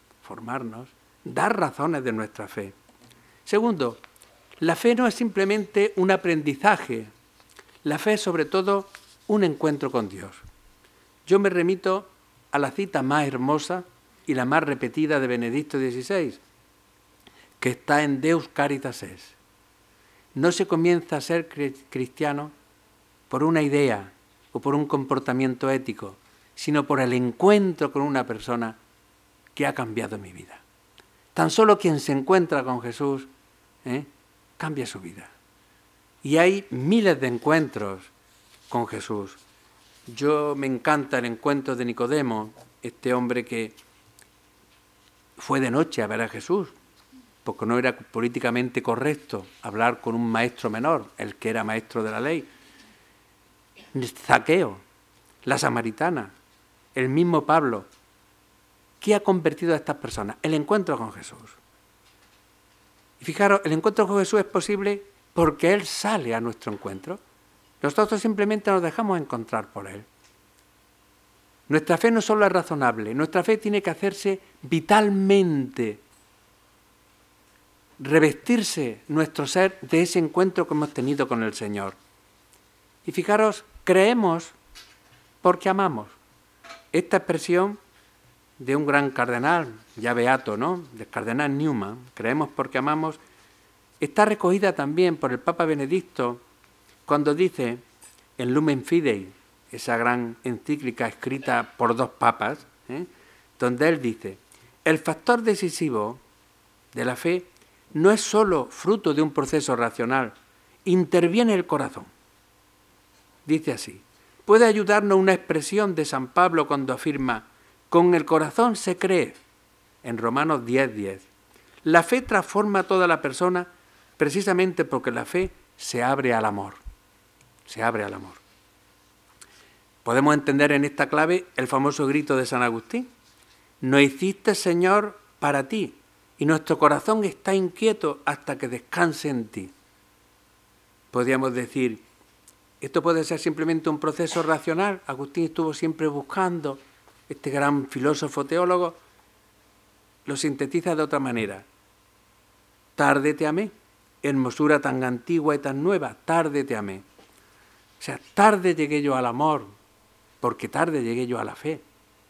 dar razones de nuestra fe. Segundo, la fe no es simplemente un aprendizaje, la fe es sobre todo un encuentro con Dios. Yo me remito a la cita más hermosa y la más repetida de Benedicto XVI, que está en Deus Caritas es. No se comienza a ser cristiano por una idea o por un comportamiento ético, sino por el encuentro con una persona que ha cambiado mi vida. Tan solo quien se encuentra con Jesús cambia su vida. Y hay miles de encuentros con Jesús. Yo me encanta el encuentro de Nicodemo, este hombre que fue de noche a ver a Jesús porque no era políticamente correcto hablar con un maestro menor, el que era maestro de la ley. Zaqueo, la samaritana, el mismo Pablo. ¿Qué ha convertido a estas personas? El encuentro con Jesús. Y fijaros, el encuentro con Jesús es posible porque Él sale a nuestro encuentro. Nosotros simplemente nos dejamos encontrar por Él. Nuestra fe no solo es razonable, nuestra fe tiene que hacerse vitalmente, revestirse nuestro ser de ese encuentro que hemos tenido con el Señor. Y fijaros, creemos porque amamos. Esta expresión de un gran cardenal, ya beato, ¿no?, del cardenal Newman, creemos porque amamos, está recogida también por el Papa Benedicto cuando dice en Lumen Fidei, esa gran encíclica escrita por 2 papas, donde él dice: el factor decisivo de la fe no es sólo fruto de un proceso racional, interviene el corazón. Dice así: puede ayudarnos una expresión de San Pablo cuando afirma: con el corazón se cree, en Romanos 10:10. La fe transforma a toda la persona precisamente porque la fe se abre al amor. Se abre al amor. Podemos entender en esta clave el famoso grito de San Agustín: nos hiciste, Señor, para ti, y nuestro corazón está inquieto hasta que descanse en ti. Podríamos decir, esto puede ser simplemente un proceso racional. Agustín estuvo siempre buscando, este gran filósofo teólogo lo sintetiza de otra manera. Tarde te amé, hermosura tan antigua y tan nueva, tarde te amé. O sea, tarde llegué yo al amor, porque tarde llegué yo a la fe.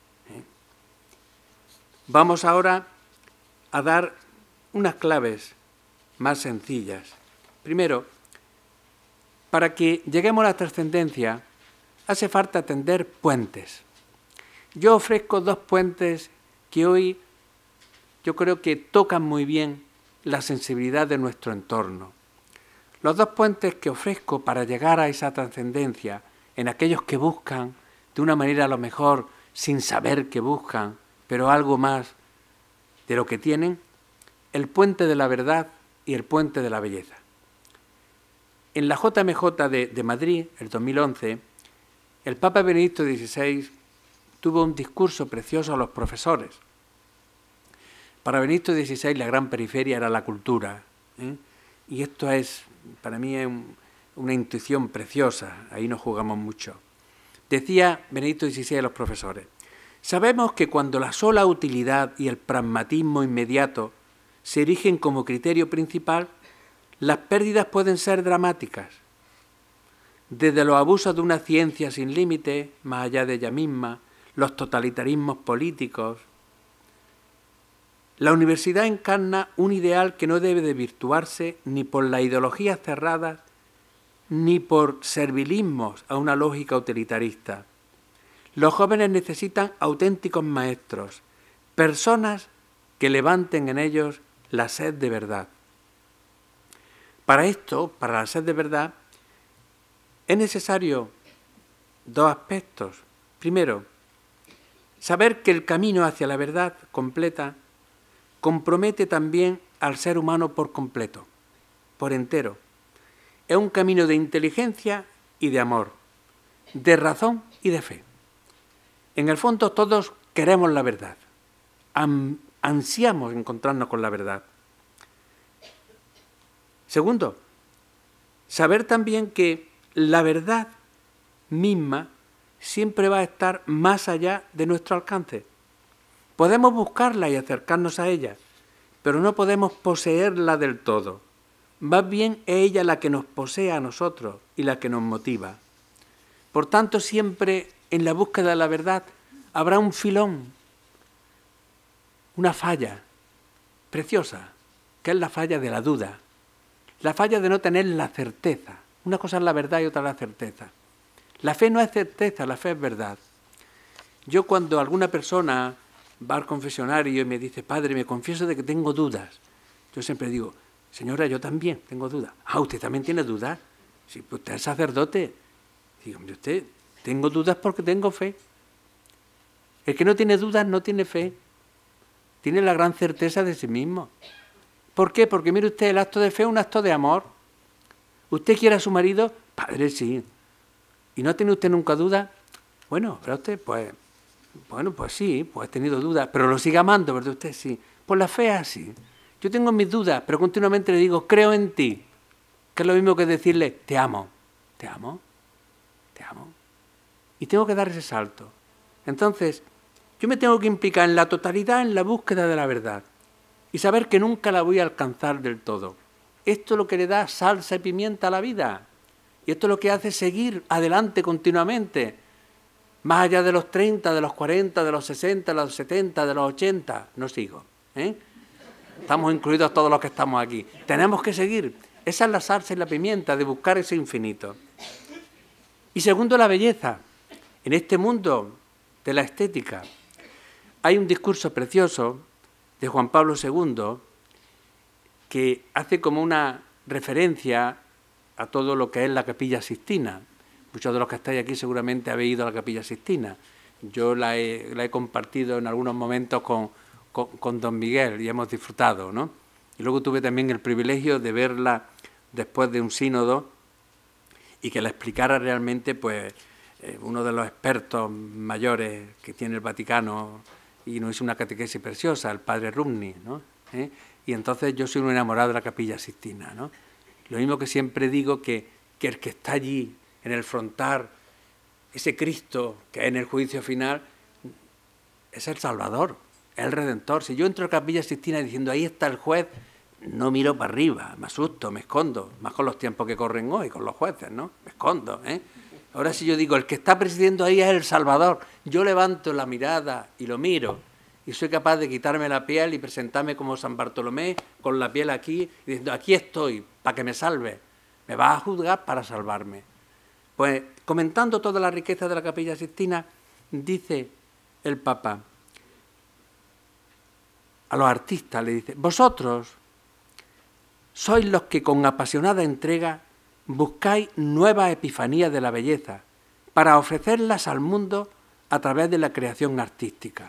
Vamos ahora a dar unas claves más sencillas. Primero, para que lleguemos a la trascendencia, hace falta tender puentes. Yo ofrezco 2 puentes que hoy yo creo que tocan muy bien la sensibilidad de nuestro entorno. Los 2 puentes que ofrezco para llegar a esa trascendencia en aquellos que buscan, de una manera a lo mejor sin saber que buscan, pero algo más de lo que tienen, el puente de la verdad y el puente de la belleza. En la JMJ de Madrid, el 2011, el Papa Benedicto XVI tuvo un discurso precioso a los profesores. Para Benedicto XVI la gran periferia era la cultura, y esto es, para mí, es una intuición preciosa, ahí no jugamos mucho. Decía Benedicto XVI a los profesores: sabemos que cuando la sola utilidad y el pragmatismo inmediato se erigen como criterio principal, las pérdidas pueden ser dramáticas. Desde los abusos de una ciencia sin límite, más allá de ella misma, los totalitarismos políticos. La universidad encarna un ideal que no debe desvirtuarse ni por las ideologías cerradas ni por servilismos a una lógica utilitarista. Los jóvenes necesitan auténticos maestros, personas que levanten en ellos la sed de verdad. Para esto, para la sed de verdad, es necesario 2 aspectos. Primero, saber que el camino hacia la verdad completa compromete también al ser humano por completo, por entero. Es un camino de inteligencia y de amor, de razón y de fe. En el fondo todos queremos la verdad, ansiamos encontrarnos con la verdad. Segundo, saber también que la verdad misma siempre va a estar más allá de nuestro alcance. Podemos buscarla y acercarnos a ella, pero no podemos poseerla del todo. Más bien es ella la que nos posee a nosotros y la que nos motiva. Por tanto, siempre en la búsqueda de la verdad habrá un filón, una falla preciosa, que es la falla de la duda, la falla de no tener la certeza. Una cosa es la verdad y otra la certeza. La fe no es certeza, la fe es verdad. Yo cuando alguna persona va al confesionario y me dice: padre, me confieso de que tengo dudas, yo siempre digo: señora, yo también tengo dudas. Ah, ¿usted también tiene dudas? Sí, pues usted es sacerdote. Digo: hombre, usted, tengo dudas porque tengo fe. El que no tiene dudas no tiene fe. Tiene la gran certeza de sí mismo. ¿Por qué? Porque mire usted, el acto de fe es un acto de amor. ¿Usted quiere a su marido? Padre, sí. ¿Y no tiene usted nunca duda? Bueno, pero usted, pues sí, pues ha tenido dudas, pero lo sigue amando, ¿verdad? Usted sí. Pues la fe es así. Yo tengo mis dudas, pero continuamente le digo, creo en ti. Que es lo mismo que decirle, te amo, te amo, te amo. Y tengo que dar ese salto. Entonces, yo me tengo que implicar en la totalidad en la búsqueda de la verdad y saber que nunca la voy a alcanzar del todo. Esto es lo que le da salsa y pimienta a la vida. Y esto es lo que hace seguir adelante continuamente. Más allá de los 30, de los 40, de los 60, de los 70, de los 80. No sigo. Estamos incluidos todos los que estamos aquí. Tenemos que seguir. Esa es la salsa y la pimienta, de buscar ese infinito. Y segundo, la belleza. En este mundo de la estética hay un discurso precioso de Juan Pablo II que hace como una referencia a todo lo que es la Capilla Sixtina. Muchos de los que estáis aquí seguramente habéis ido a la Capilla Sixtina. Yo la he compartido en algunos momentos con don Miguel y hemos disfrutado, ¿no? Y luego tuve también el privilegio de verla después de un sínodo y que la explicara realmente pues uno de los expertos mayores que tiene el Vaticano y nos hizo una catequesis preciosa, el padre Rumni, ¿no? Y entonces yo soy un enamorado de la Capilla Sixtina, ¿no? Lo mismo que siempre digo que el que está allí en el frontal, ese Cristo que es en el juicio final, es el Salvador, es el Redentor. Si yo entro a la Capilla Sixtina diciendo ahí está el juez, no miro para arriba, me asusto, me escondo, más con los tiempos que corren hoy, con los jueces, ¿no? Me escondo, Ahora si yo digo, el que está presidiendo ahí es el Salvador, yo levanto la mirada y lo miro, y soy capaz de quitarme la piel y presentarme como San Bartolomé, con la piel aquí, diciendo, aquí estoy, para que me salve. Me vas a juzgar para salvarme. Pues, comentando toda la riqueza de la Capilla Sixtina, dice el Papa a los artistas, le dice, vosotros sois los que con apasionada entrega buscáis nuevas epifanías de la belleza para ofrecerlas al mundo a través de la creación artística.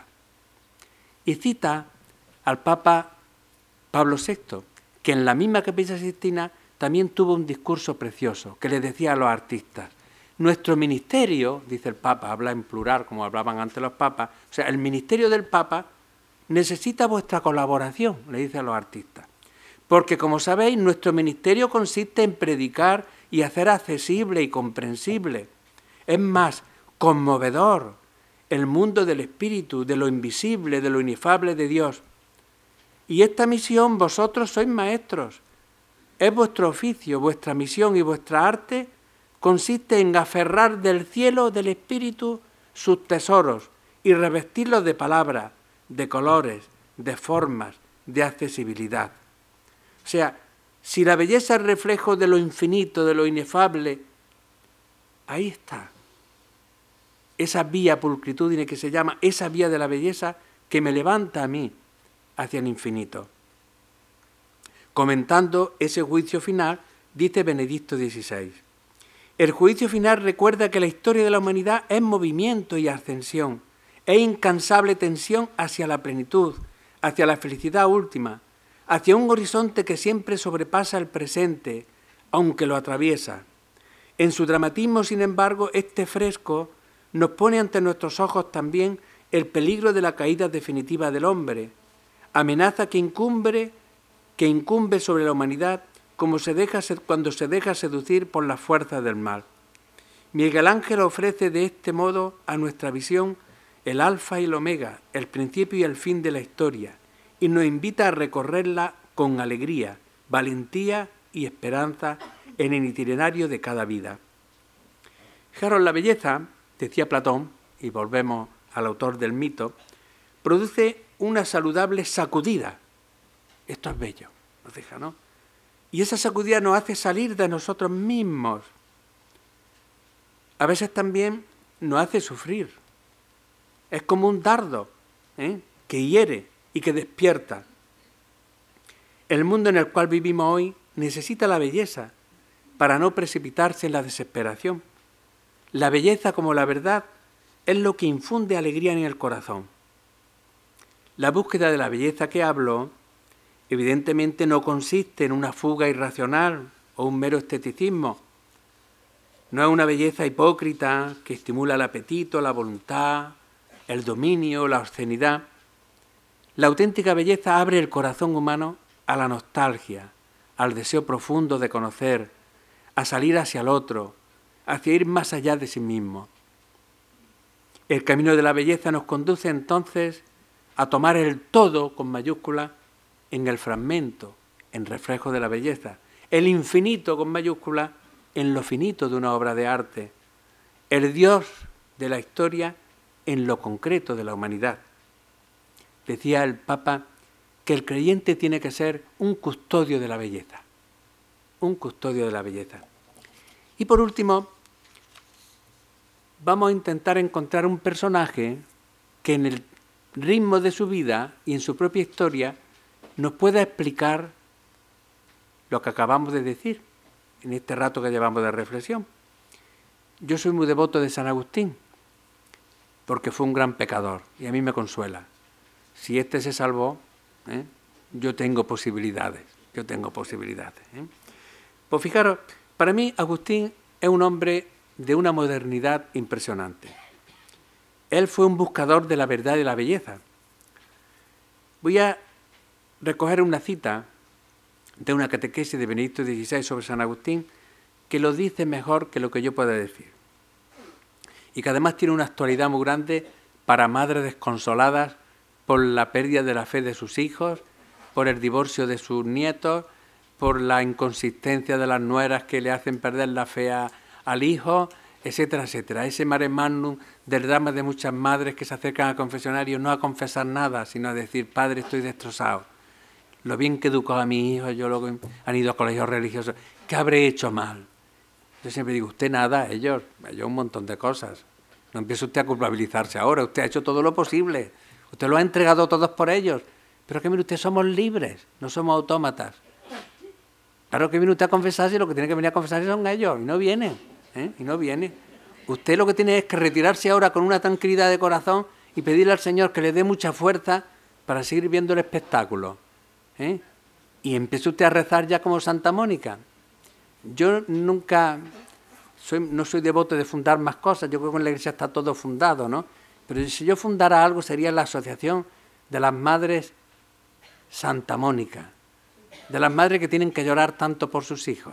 Y cita al Papa Pablo VI, que en la misma Capilla Sixtina también tuvo un discurso precioso, que le decía a los artistas, nuestro ministerio, dice el Papa, habla en plural como hablaban antes los papas, o sea, el ministerio del Papa necesita vuestra colaboración, le dice a los artistas. Porque, como sabéis, nuestro ministerio consiste en predicar y hacer accesible y comprensible. Es más, conmovedor el mundo del espíritu, de lo invisible, de lo inefable de Dios. Y esta misión vosotros sois maestros. Es vuestro oficio, vuestra misión y vuestra arte consiste en aferrar del cielo del espíritu sus tesoros y revestirlos de palabras, de colores, de formas, de accesibilidad. O sea, si la belleza es reflejo de lo infinito, de lo inefable, ahí está. Esa vía pulcritudine que se llama, esa vía de la belleza que me levanta a mí hacia el infinito. Comentando ese juicio final, dice Benedicto XVI, el juicio final recuerda que la historia de la humanidad es movimiento y ascensión, es incansable tensión hacia la plenitud, hacia la felicidad última, hacia un horizonte que siempre sobrepasa el presente, aunque lo atraviesa. En su dramatismo, sin embargo, este fresco nos pone ante nuestros ojos también el peligro de la caída definitiva del hombre, amenaza que incumbe sobre la humanidad como cuando se deja seducir por las fuerzas del mal. Miguel Ángel ofrece de este modo a nuestra visión el alfa y el omega, el principio y el fin de la historia, y nos invita a recorrerla con alegría, valentía y esperanza en el itinerario de cada vida. Fijaros, la belleza, decía Platón, y volvemos al autor del mito, produce una saludable sacudida. Esto es bello, nos deja, ¿no? Y esa sacudida nos hace salir de nosotros mismos. A veces también nos hace sufrir. Es como un dardo, que hiere y que despierta. El mundo en el cual vivimos hoy necesita la belleza para no precipitarse en la desesperación. La belleza, como la verdad, es lo que infunde alegría en el corazón. La búsqueda de la belleza que hablo evidentemente no consiste en una fuga irracional o un mero esteticismo. No es una belleza hipócrita que estimula el apetito, la voluntad, el dominio, la obscenidad. La auténtica belleza abre el corazón humano a la nostalgia, al deseo profundo de conocer, a salir hacia el otro, hacia ir más allá de sí mismo. El camino de la belleza nos conduce entonces a tomar el todo, con mayúscula, en el fragmento, en reflejo de la belleza, el infinito, con mayúscula, en lo finito de una obra de arte, el Dios de la historia en lo concreto de la humanidad. Decía el Papa que el creyente tiene que ser un custodio de la belleza, un custodio de la belleza. Y por último, vamos a intentar encontrar un personaje que en el ritmo de su vida y en su propia historia nos pueda explicar lo que acabamos de decir en este rato que llevamos de reflexión. Yo soy muy devoto de San Agustín, porque fue un gran pecador y a mí me consuela. Si este se salvó, yo tengo posibilidades, Pues fijaros, para mí Agustín es un hombre de una modernidad impresionante. Él fue un buscador de la verdad y de la belleza. Voy a recoger una cita de una catequesis de Benedicto XVI sobre San Agustín que lo dice mejor que lo que yo pueda decir. Y que además tiene una actualidad muy grande para madres desconsoladas por la pérdida de la fe de sus hijos, por el divorcio de sus nietos, por la inconsistencia de las nueras que le hacen perder la fe al hijo, etcétera, etcétera. Ese mare magnum del drama de muchas madres que se acercan al confesionario no a confesar nada, sino a decir, padre, estoy destrozado. Lo bien que educó a mi hijo, yo luego han ido a colegios religiosos, ¿qué habré hecho mal? Yo siempre digo, usted nada, ellos un montón de cosas. No empiece usted a culpabilizarse ahora, usted ha hecho todo lo posible, usted lo ha entregado todos por ellos. Pero que mire usted, somos libres, no somos autómatas. Claro que viene usted a confesarse y lo que tiene que venir a confesarse son ellos, y no vienen, y no viene. Usted lo que tiene es que retirarse ahora con una tranquilidad de corazón y pedirle al Señor que le dé mucha fuerza para seguir viendo el espectáculo. Y empiece usted a rezar ya como Santa Mónica. Yo nunca no soy devoto de fundar más cosas, yo creo que en la Iglesia está todo fundado, ¿no? Pero si yo fundara algo sería la Asociación de las Madres Santa Mónica, de las madres que tienen que llorar tanto por sus hijos,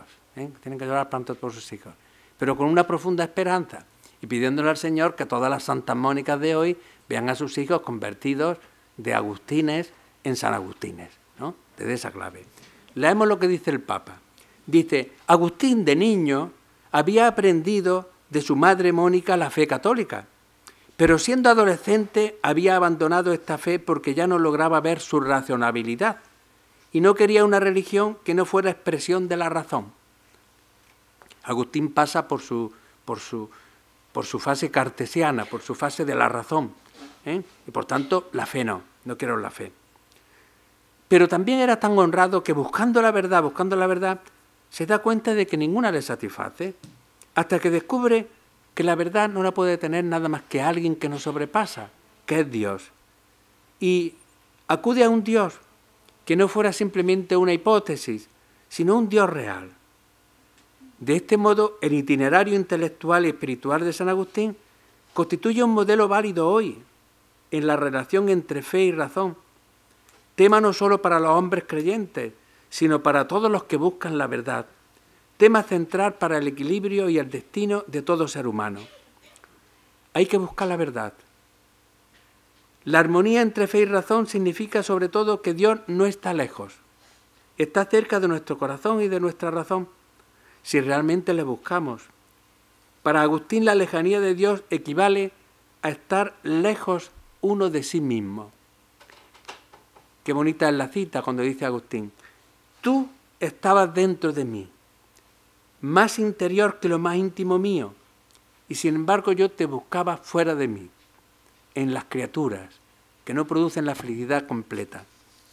pero con una profunda esperanza y pidiéndole al Señor que todas las Santas Mónicas de hoy vean a sus hijos convertidos de Agustines en San Agustines, ¿no? Desde esa clave. Leemos lo que dice el Papa. Dice, Agustín de niño había aprendido de su madre Mónica la fe católica, pero siendo adolescente había abandonado esta fe porque ya no lograba ver su razonabilidad y no quería una religión que no fuera expresión de la razón. Agustín pasa por su fase cartesiana, por su fase de la razón, y por tanto la fe no quiero la fe. Pero también era tan honrado que buscando la verdad, se da cuenta de que ninguna le satisface, hasta que descubre que la verdad no la puede tener nada más que alguien que nos sobrepasa, que es Dios. Y acude a un Dios que no fuera simplemente una hipótesis, sino un Dios real. De este modo, el itinerario intelectual y espiritual de San Agustín constituye un modelo válido hoy en la relación entre fe y razón, tema no solo para los hombres creyentes, sino para todos los que buscan la verdad, tema central para el equilibrio y el destino de todo ser humano. Hay que buscar la verdad. La armonía entre fe y razón significa sobre todo que Dios no está lejos, está cerca de nuestro corazón y de nuestra razón, si realmente le buscamos. Para Agustín la lejanía de Dios equivale a estar lejos uno de sí mismo. Qué bonita es la cita cuando dice Agustín, tú estabas dentro de mí, más interior que lo más íntimo mío, y sin embargo yo te buscaba fuera de mí, en las criaturas, que no producen la felicidad completa.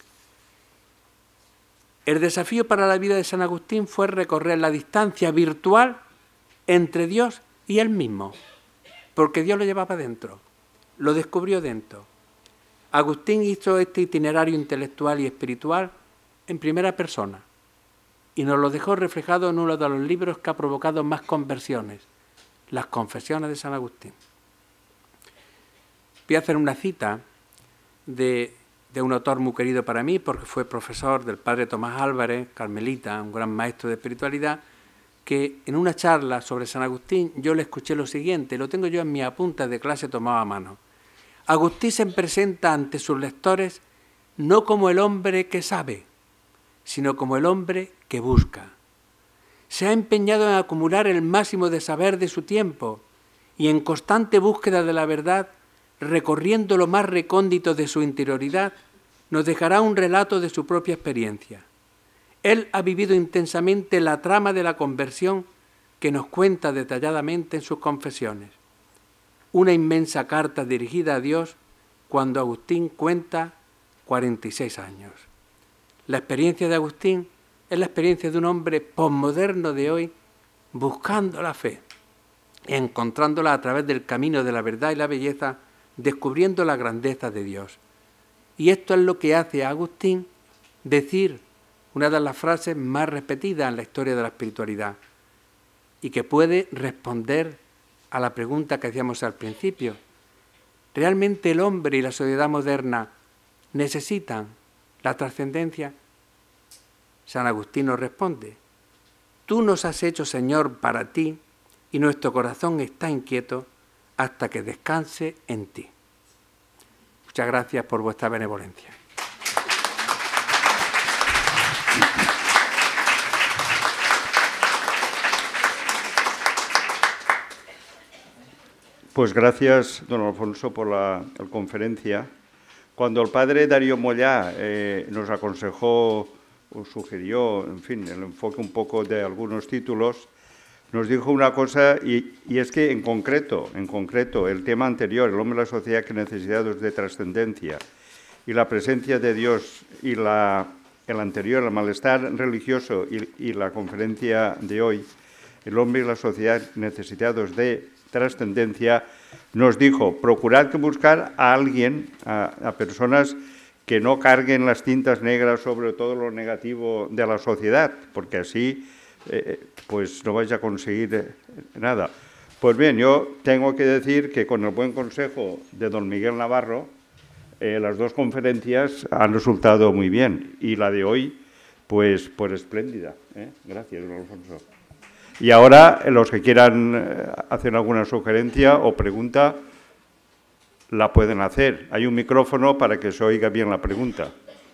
El desafío para la vida de San Agustín fue recorrer la distancia virtual entre Dios y él mismo, porque Dios lo llevaba dentro, lo descubrió dentro. Agustín hizo este itinerario intelectual y espiritual en primera persona y nos lo dejó reflejado en uno de los libros que ha provocado más conversiones, las Confesiones de San Agustín. Voy a hacer una cita de un autor muy querido para mí, porque fue profesor del padre Tomás Álvarez, carmelita, un gran maestro de espiritualidad, que en una charla sobre San Agustín yo le escuché lo siguiente, lo tengo yo en mis apuntes de clase tomado a mano. Agustín se presenta ante sus lectores no como el hombre que sabe, sino como el hombre que busca. Se ha empeñado en acumular el máximo de saber de su tiempo y en constante búsqueda de la verdad, recorriendo lo más recóndito de su interioridad, nos dejará un relato de su propia experiencia. Él ha vivido intensamente la trama de la conversión que nos cuenta detalladamente en sus confesiones. Una inmensa carta dirigida a Dios cuando Agustín cuenta 46 años. La experiencia de Agustín es la experiencia de un hombre posmoderno de hoy buscando la fe, encontrándola a través del camino de la verdad y la belleza, descubriendo la grandeza de Dios. Y esto es lo que hace a Agustín decir una de las frases más repetidas en la historia de la espiritualidad y que puede responder a la pregunta que hacíamos al principio. ¿Realmente el hombre y la sociedad moderna necesitan la trascendencia? San Agustín nos responde: tú nos has hecho, Señor, para ti, y nuestro corazón está inquieto hasta que descanse en ti. Muchas gracias por vuestra benevolencia. Pues gracias, don Alfonso, por la conferencia. Cuando el padre Darío Mollà nos aconsejó o sugirió, en fin, el enfoque un poco de algunos títulos, nos dijo una cosa, y es que en concreto, el tema anterior, el hombre y la sociedad que necesitados de trascendencia, y la presencia de Dios, y el anterior, el malestar religioso, y la conferencia de hoy, el hombre y la sociedad necesitados de trascendencia, nos dijo: procurad que buscar a alguien, a personas que no carguen las tintas negras sobre todo lo negativo de la sociedad, porque así pues no vais a conseguir nada. Pues bien, yo tengo que decir que con el buen consejo de don Miguel Navarro, las dos conferencias han resultado muy bien, y la de hoy, pues espléndida. Gracias, don Alfonso. Y ahora, los que quieran hacer alguna sugerencia o pregunta, la pueden hacer. Hay un micrófono para que se oiga bien la pregunta.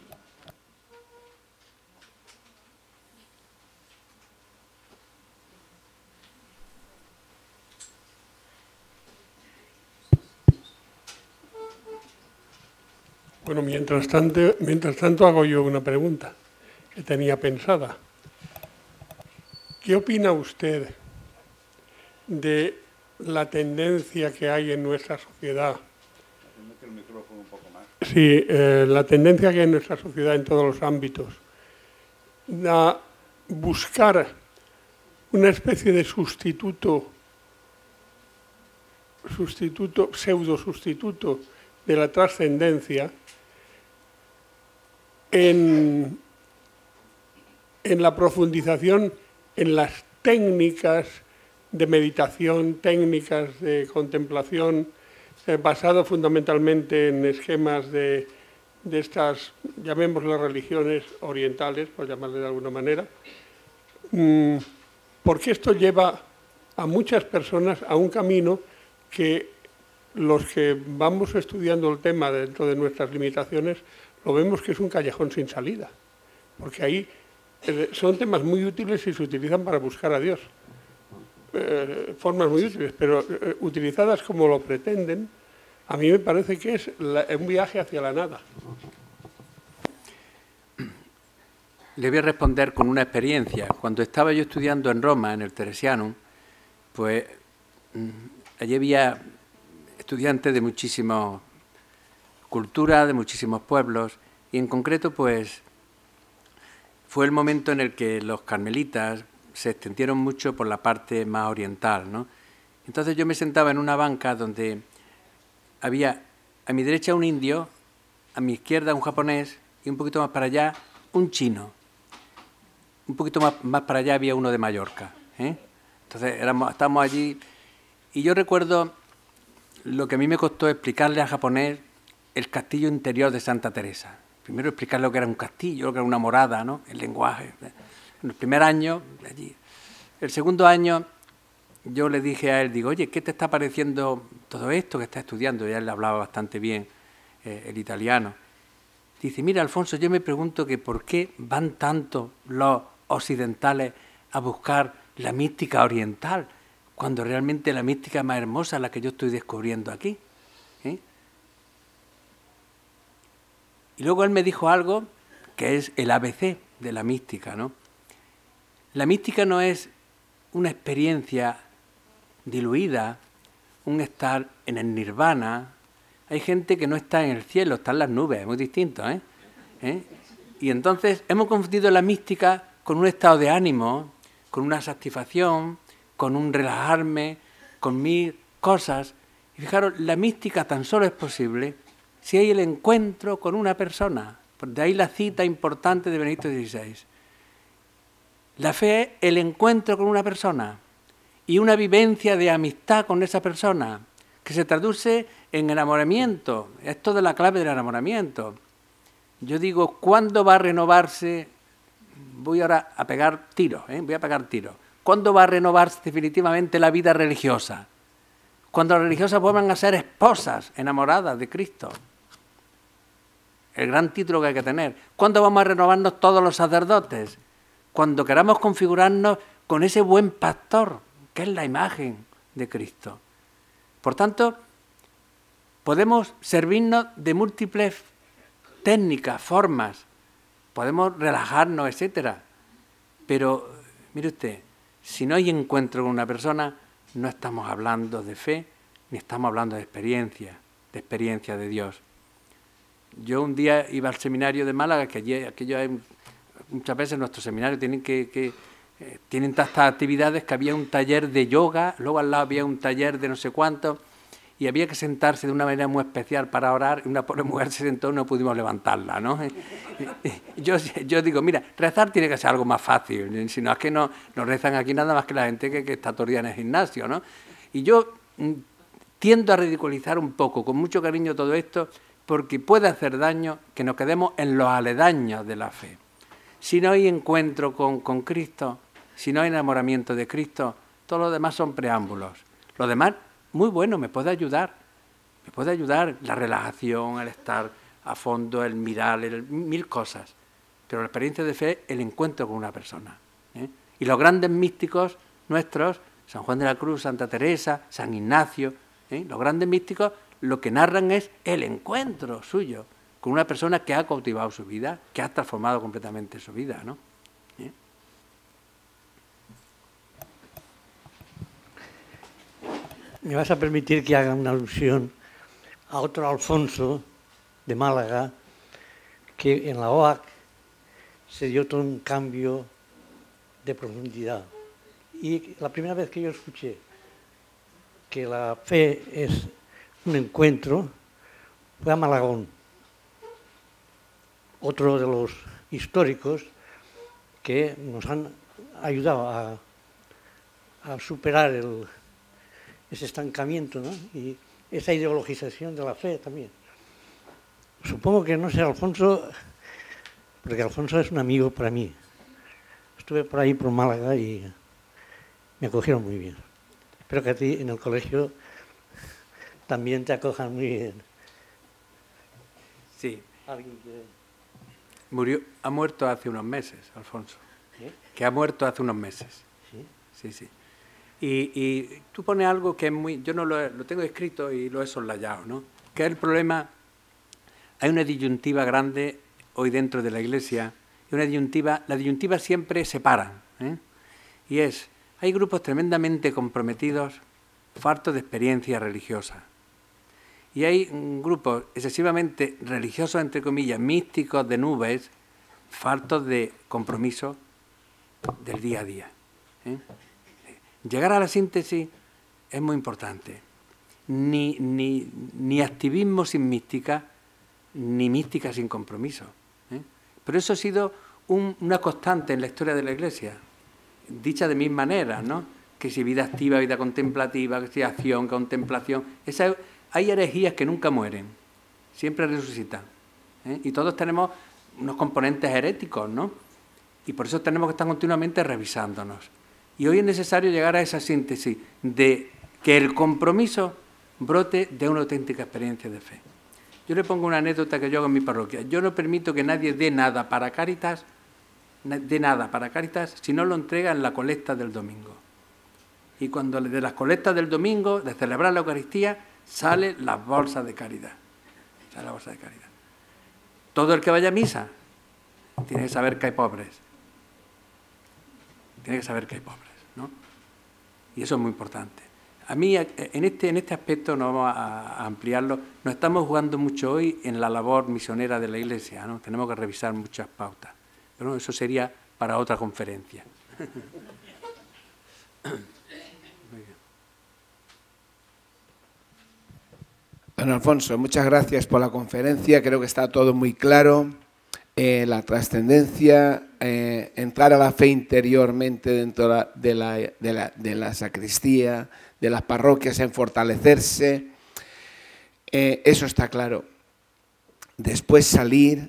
Bueno, mientras tanto hago yo una pregunta que tenía pensada. ¿Qué opina usted de la tendencia que hay en nuestra sociedad? El micrófono un poco más. Sí, la tendencia que hay en nuestra sociedad en todos los ámbitos a buscar una especie de pseudo-sustituto de la trascendencia en la profundización en las técnicas de meditación, técnicas de contemplación, basado fundamentalmente en esquemas de estas, llamémoslas religiones orientales, por llamarle de alguna manera, porque esto lleva a muchas personas a un camino que los que vamos estudiando el tema dentro de nuestras limitaciones lo vemos que es un callejón sin salida, porque ahí son temas muy útiles y se utilizan para buscar a Dios. Formas muy útiles, pero utilizadas como lo pretenden, a mí me parece que es un viaje hacia la nada. Le voy a responder con una experiencia. Cuando estaba yo estudiando en Roma, en el Teresianum, pues allí había estudiantes de muchísimas culturas, de muchísimos pueblos, y en concreto, pues, fue el momento en el que los carmelitas se extendieron mucho por la parte más oriental, ¿no? Entonces yo me sentaba en una banca donde había a mi derecha un indio, a mi izquierda un japonés y un poquito más para allá un chino. Un poquito más para allá había uno de Mallorca. Entonces estábamos allí y yo recuerdo lo que a mí me costó explicarle al japonés el castillo interior de Santa Teresa. Primero explicarle lo que era un castillo, lo que era una morada, ¿no? El lenguaje. En el primer año, allí. El segundo año, yo le dije a él, digo, oye, ¿qué te está pareciendo todo esto que estás estudiando? Ya él hablaba bastante bien el italiano. Dice, mira, Alfonso, yo me pregunto que por qué van tanto los occidentales a buscar la mística oriental, cuando realmente la mística más hermosa es la que yo estoy descubriendo aquí. Y luego él me dijo algo que es el ABC de la mística, ¿no? La mística no es una experiencia diluida, un estar en el nirvana. Hay gente que no está en el cielo, está en las nubes, es muy distinto, Y entonces hemos confundido la mística con un estado de ánimo, con una satisfacción, con un relajarme, con mil cosas. Y fijaros, la mística tan solo es posible si hay el encuentro con una persona. De ahí la cita importante de Benedicto XVI. La fe es el encuentro con una persona y una vivencia de amistad con esa persona, que se traduce en enamoramiento. Esto de la clave del enamoramiento. Yo digo, ¿cuándo va a renovarse? Voy ahora a pegar tiros, voy a pegar tiros. ¿Cuándo va a renovarse definitivamente la vida religiosa? Cuando las religiosas vuelvan a ser esposas enamoradas de Cristo. El gran título que hay que tener. ¿Cuándo vamos a renovarnos todos los sacerdotes? Cuando queramos configurarnos con ese buen pastor, que es la imagen de Cristo. Por tanto, podemos servirnos de múltiples técnicas, formas, podemos relajarnos, etcétera. Pero, mire usted, si no hay encuentro con una persona, no estamos hablando de fe, ni estamos hablando de experiencia de Dios. Yo un día iba al seminario de Málaga, que allí aquello hay, muchas veces nuestros seminarios tienen tantas actividades que había un taller de yoga, luego al lado había un taller de no sé cuánto, y había que sentarse de una manera muy especial para orar, y una pobre mujer se sentó y no pudimos levantarla, ¿no? Yo digo, mira, rezar tiene que ser algo más fácil, si no es que no rezan aquí nada más que la gente que está todo el día en el gimnasio, ¿no? Y yo tiendo a ridiculizar un poco, con mucho cariño todo esto, porque puede hacer daño que nos quedemos en los aledaños de la fe. Si no hay encuentro con Cristo, si no hay enamoramiento de Cristo, todo lo demás son preámbulos. Lo demás, muy bueno, me puede ayudar la relajación, el estar a fondo, el mirar, mil cosas. Pero la experiencia de fe, el encuentro con una persona. Y los grandes místicos nuestros, San Juan de la Cruz, Santa Teresa, San Ignacio, los grandes místicos, lo que narran es el encuentro suyo con una persona que ha cautivado su vida, que ha transformado completamente su vida, ¿no? Me vas a permitir que haga una alusión a otro Alfonso de Málaga, que en la OAC se dio todo un cambio de profundidad. Y la primera vez que yo escuché que la fe es un encuentro fue a Malagón, otro de los históricos que nos han ayudado a superar ese estancamiento, ¿no? Y esa ideologización de la fe también. Supongo que no sé, Alfonso, porque Alfonso es un amigo para mí. Estuve por ahí, por Málaga, y me acogieron muy bien. Espero que a ti en el colegio también te acojan muy bien. Sí. ¿Alguien quiere? Ha muerto hace unos meses, Alfonso. ¿Sí? Que ha muerto hace unos meses. ¿Sí? Sí. Y tú pones algo que es muy... Yo no lo tengo escrito y lo he soslayado, ¿no? Que es el problema... Hay una disyuntiva grande hoy dentro de la Iglesia. Y la disyuntiva siempre separa. Y es... Hay grupos tremendamente comprometidos, fartos de experiencia religiosa. Y hay grupos excesivamente religiosos, entre comillas, místicos de nubes, fartos de compromiso del día a día. Llegar a la síntesis es muy importante. Ni activismo sin mística, ni mística sin compromiso. Pero eso ha sido una constante en la historia de la Iglesia, dicha de mil maneras, ¿no? Que si vida activa, vida contemplativa, que si acción, contemplación. Hay herejías que nunca mueren, siempre resucitan, ¿eh? Y todos tenemos unos componentes heréticos, ¿no? Y por eso tenemos que estar continuamente revisándonos. Y hoy es necesario llegar a esa síntesis de que el compromiso brote de una auténtica experiencia de fe. Yo le pongo una anécdota que yo hago en mi parroquia. Yo no permito que nadie dé nada para Cáritas si no lo entrega en la colecta del domingo. Y cuando de las colectas del domingo, de celebrar la Eucaristía, salen las bolsas de caridad. Sale la bolsa de caridad. Todo el que vaya a misa tiene que saber que hay pobres. Tiene que saber que hay pobres, ¿no? Y eso es muy importante. A mí, en este aspecto, no vamos a ampliarlo, nos estamos jugando mucho hoy en la labor misionera de la Iglesia, ¿no? Tenemos que revisar muchas pautas. Pero eso sería para otra conferencia. Don Alfonso, muchas gracias por la conferencia. Creo que está todo muy claro. La trascendencia, entrar a la fe interiormente dentro de la sacristía, de las parroquias, en fortalecerse. Eso está claro. Después salir,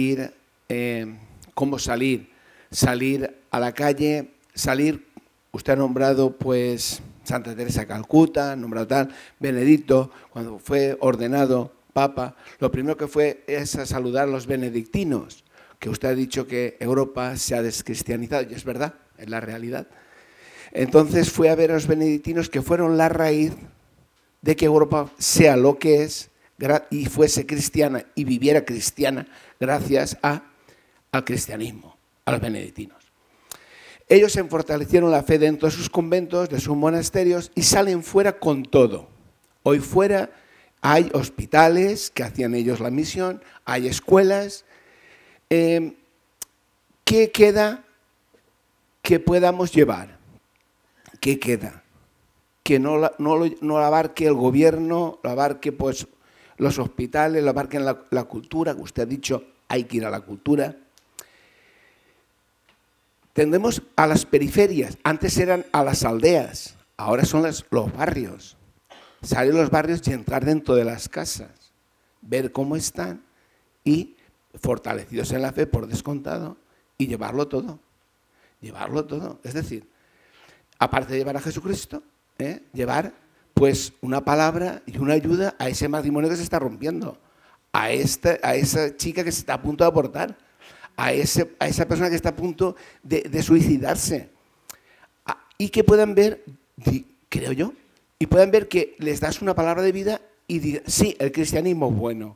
¿cómo salir? Salir a la calle, usted ha nombrado pues Santa Teresa de Calcuta, ha nombrado tal, Benedicto, cuando fue ordenado Papa, lo primero que fue es a saludar a los benedictinos, que usted ha dicho que Europa se ha descristianizado, y es verdad, es la realidad. Entonces fue a ver a los benedictinos, que fueron la raíz de que Europa sea lo que es y fuese cristiana y viviera cristiana gracias al cristianismo, a los benedictinos. Ellos se fortalecieron la fe dentro de sus conventos, de sus monasterios, y salen fuera con todo. Hoy fuera hay hospitales que hacían ellos la misión, hay escuelas. ¿Qué queda que podamos llevar? ¿Qué queda? Que no abarque el gobierno, lo abarque pues, los hospitales, lo abarque la cultura, que usted ha dicho, hay que ir a la cultura. Tendemos a las periferias, antes eran a las aldeas, ahora son los barrios. Salir a los barrios y entrar dentro de las casas, ver cómo están y fortalecidos en la fe por descontado y llevarlo todo. Es decir, aparte de llevar a Jesucristo, llevar pues una palabra y una ayuda a ese matrimonio que se está rompiendo, a esa chica que se está a punto de abortar, a esa persona que está a punto de suicidarse, y que puedan ver, creo yo, y puedan ver que les das una palabra de vida y digan, sí, el cristianismo es bueno.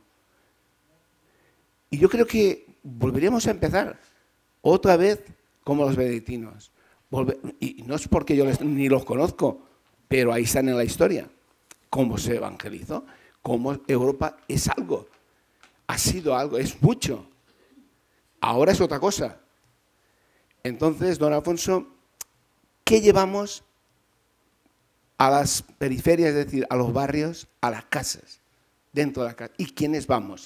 Y yo creo que volveríamos a empezar otra vez como los benedictinos. Y no es porque yo ni los conozco, pero ahí están en la historia. Cómo se evangelizó, cómo Europa es algo, ha sido algo, es mucho. Ahora es otra cosa. Entonces, don Alfonso, ¿qué llevamos a las periferias, es decir, a los barrios, a las casas, dentro de la casa? ¿Y quiénes vamos?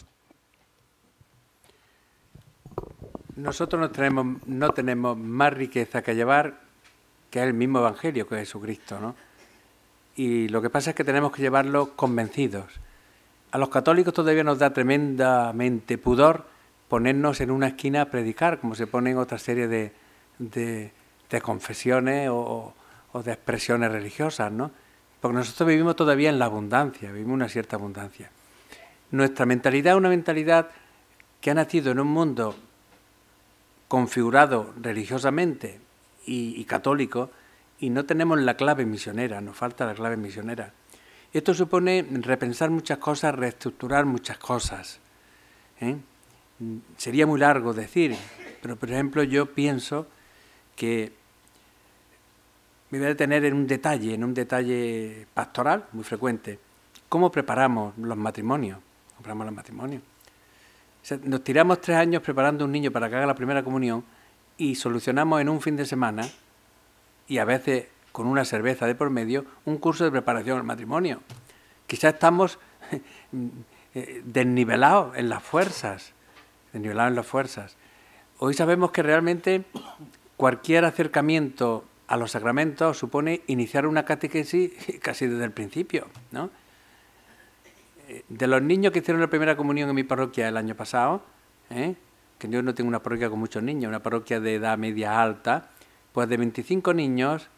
Nosotros no tenemos más riqueza que llevar que el mismo Evangelio, que es Jesucristo, ¿no? Y lo que pasa es que tenemos que llevarlo convencidos. A los católicos todavía nos da tremendamente pudor ponernos en una esquina a predicar, como se pone en otra serie de confesiones o de expresiones religiosas, ¿no? Porque nosotros vivimos todavía en la abundancia, vivimos una cierta abundancia. Nuestra mentalidad es una mentalidad que ha nacido en un mundo configurado religiosamente y católico, y no tenemos la clave misionera, nos falta la clave misionera. Esto supone repensar muchas cosas, reestructurar muchas cosas, ¿eh? Sería muy largo decir, pero por ejemplo yo pienso que me voy a detener en un detalle pastoral muy frecuente. ¿Cómo preparamos los matrimonios? O sea, nos tiramos 3 años preparando a un niño para que haga la primera comunión y solucionamos en un fin de semana, y a veces con una cerveza de por medio, un curso de preparación al matrimonio. Quizás estamos desnivelados en las fuerzas. Hoy sabemos que realmente cualquier acercamiento a los sacramentos supone iniciar una catequesis casi desde el principio, ¿no? De los niños que hicieron la primera comunión en mi parroquia el año pasado, que yo no tengo una parroquia con muchos niños, una parroquia de edad media alta, pues de 25 niños,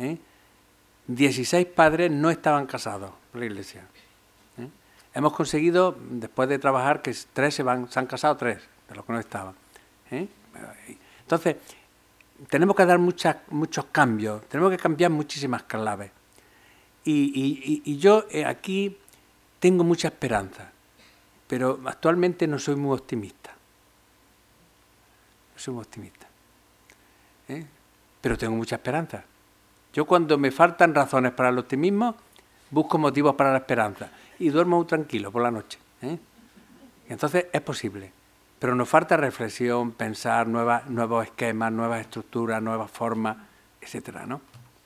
16 padres no estaban casados por la Iglesia. Hemos conseguido, después de trabajar, que 3 se han casado, 3 de los que no estaban. Entonces, tenemos que dar muchos cambios, tenemos que cambiar muchísimas claves. Y yo aquí tengo mucha esperanza, pero actualmente no soy muy optimista. No soy muy optimista. Pero tengo mucha esperanza. Yo cuando me faltan razones para el optimismo, busco motivos para la esperanza y duermo muy tranquilo por la noche. Entonces es posible. Pero nos falta reflexión, pensar nuevos esquemas, nuevas estructuras, nuevas formas, etcétera, ¿no?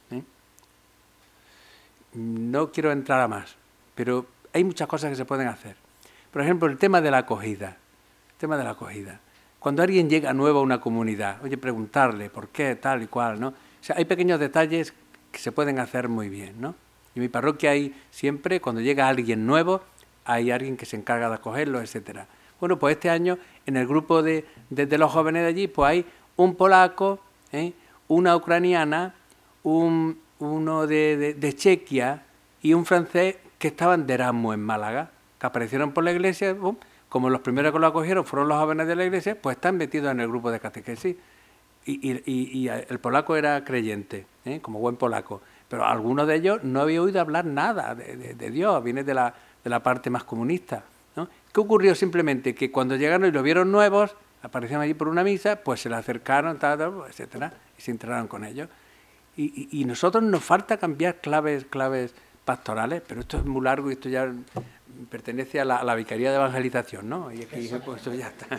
No quiero entrar a más, pero hay muchas cosas que se pueden hacer. Por ejemplo, el tema de la acogida. El tema de la acogida. Cuando alguien llega nuevo a una comunidad, oye, preguntarle por qué, tal y cual, ¿no? O sea, hay pequeños detalles que se pueden hacer muy bien, ¿no? En mi parroquia hay siempre, cuando llega alguien nuevo, hay alguien que se encarga de acogerlo, etcétera. Bueno, pues este año en el grupo de los jóvenes de allí, pues hay un polaco, una ucraniana, uno de Chequia y un francés que estaban de Erasmus en Málaga, que aparecieron por la iglesia, como los primeros que lo acogieron fueron los jóvenes de la iglesia, pues están metidos en el grupo de catequesis. Y el polaco era creyente, como buen polaco, pero algunos de ellos no había oído hablar nada de Dios, viene de la parte más comunista, ¿no? ¿Qué ocurrió? Simplemente que cuando llegaron y lo vieron nuevos, aparecieron allí por una misa, pues se le acercaron, etcétera, y se integraron con ellos. Y nosotros nos falta cambiar claves pastorales, pero esto es muy largo y esto ya pertenece a la Vicaría de Evangelización, ¿no? Y aquí pues esto ya está.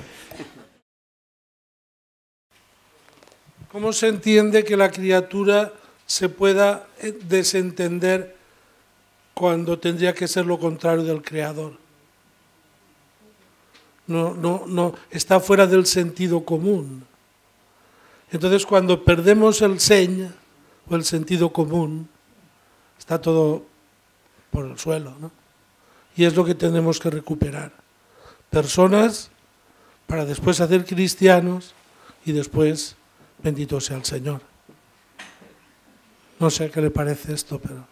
¿Cómo se entiende que la criatura se pueda desentender cuando tendría que ser lo contrario del Creador? No, está fuera del sentido común. Entonces, cuando perdemos el seny o el sentido común, está todo por el suelo, ¿no? Y es lo que tenemos que recuperar. Personas para después hacer cristianos y después, bendito sea el Señor. No sé qué le parece esto, pero...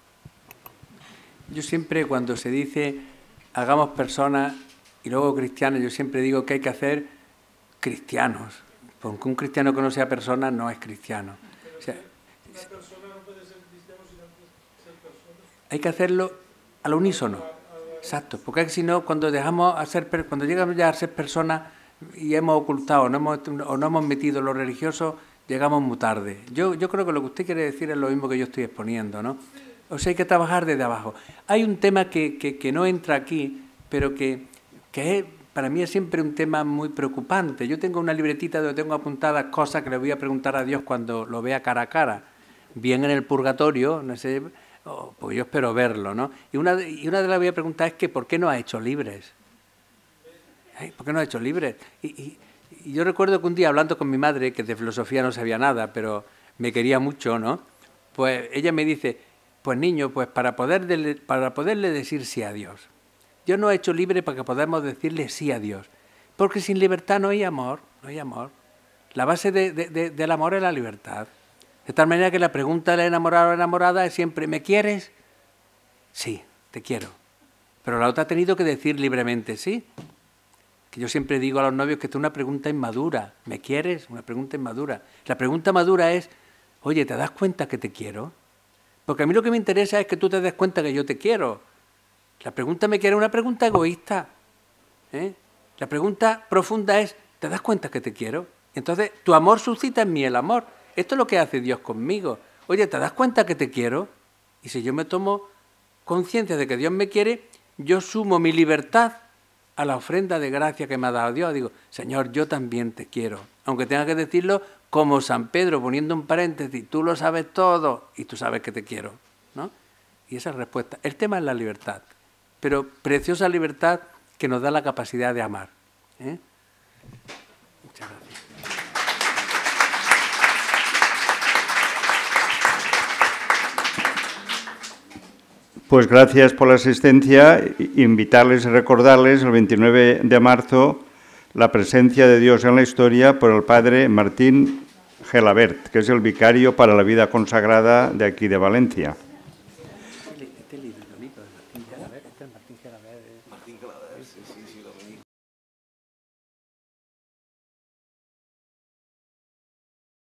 Yo siempre, cuando se dice hagamos personas y luego cristianos, yo siempre digo que hay que hacer cristianos, porque un cristiano que no sea persona no es cristiano. O sea, una persona no puede ser cristiano sin ser persona. Hay que hacerlo al unísono. Exacto, porque si no, cuando llegamos ya a ser personas y hemos ocultado o no hemos metido lo religioso, llegamos muy tarde. Yo creo que lo que usted quiere decir es lo mismo que yo estoy exponiendo, ¿no? O sea, hay que trabajar desde abajo. Hay un tema que no entra aquí, pero que es, para mí es siempre un tema muy preocupante. Yo tengo una libretita donde tengo apuntadas cosas que le voy a preguntar a Dios cuando lo vea cara a cara. Bien en el purgatorio, no sé, pues yo espero verlo, ¿no? Y una de las que voy a preguntar es que ¿por qué no ha hecho libres? ¿Por qué no ha hecho libres? Y yo recuerdo que un día hablando con mi madre, que de filosofía no sabía nada, pero me quería mucho, ¿no? Pues ella me dice, pues niño, pues para poderle decir sí a Dios. Dios nos ha hecho libre para que podamos decirle sí a Dios. Porque sin libertad no hay amor, no hay amor. La base del amor es la libertad. De tal manera que la pregunta del enamorado o enamorada es siempre, ¿me quieres? Sí, te quiero. Pero la otra ha tenido que decir libremente sí. Que yo siempre digo a los novios que esto es una pregunta inmadura. ¿Me quieres? Una pregunta inmadura. La pregunta madura es, oye, ¿te das cuenta que te quiero? Porque a mí lo que me interesa es que tú te des cuenta que yo te quiero. La pregunta ¿me quieres? Es una pregunta egoísta. La pregunta profunda es, ¿te das cuenta que te quiero? Entonces, tu amor suscita en mí el amor. Esto es lo que hace Dios conmigo. Oye, ¿te das cuenta que te quiero? Y si yo me tomo conciencia de que Dios me quiere, yo sumo mi libertad a la ofrenda de gracia que me ha dado Dios. Digo, Señor, yo también te quiero. Aunque tenga que decirlo como San Pedro, poniendo un paréntesis, tú lo sabes todo y tú sabes que te quiero, ¿no? Y esa es la respuesta. El tema es la libertad, pero preciosa libertad que nos da la capacidad de amar. Muchas gracias. Pues gracias por la asistencia. Invitarles y recordarles el 29 de marzo la presencia de Dios en la historia por el padre Martín Gelabert, que es el vicario para la vida consagrada de aquí de Valencia.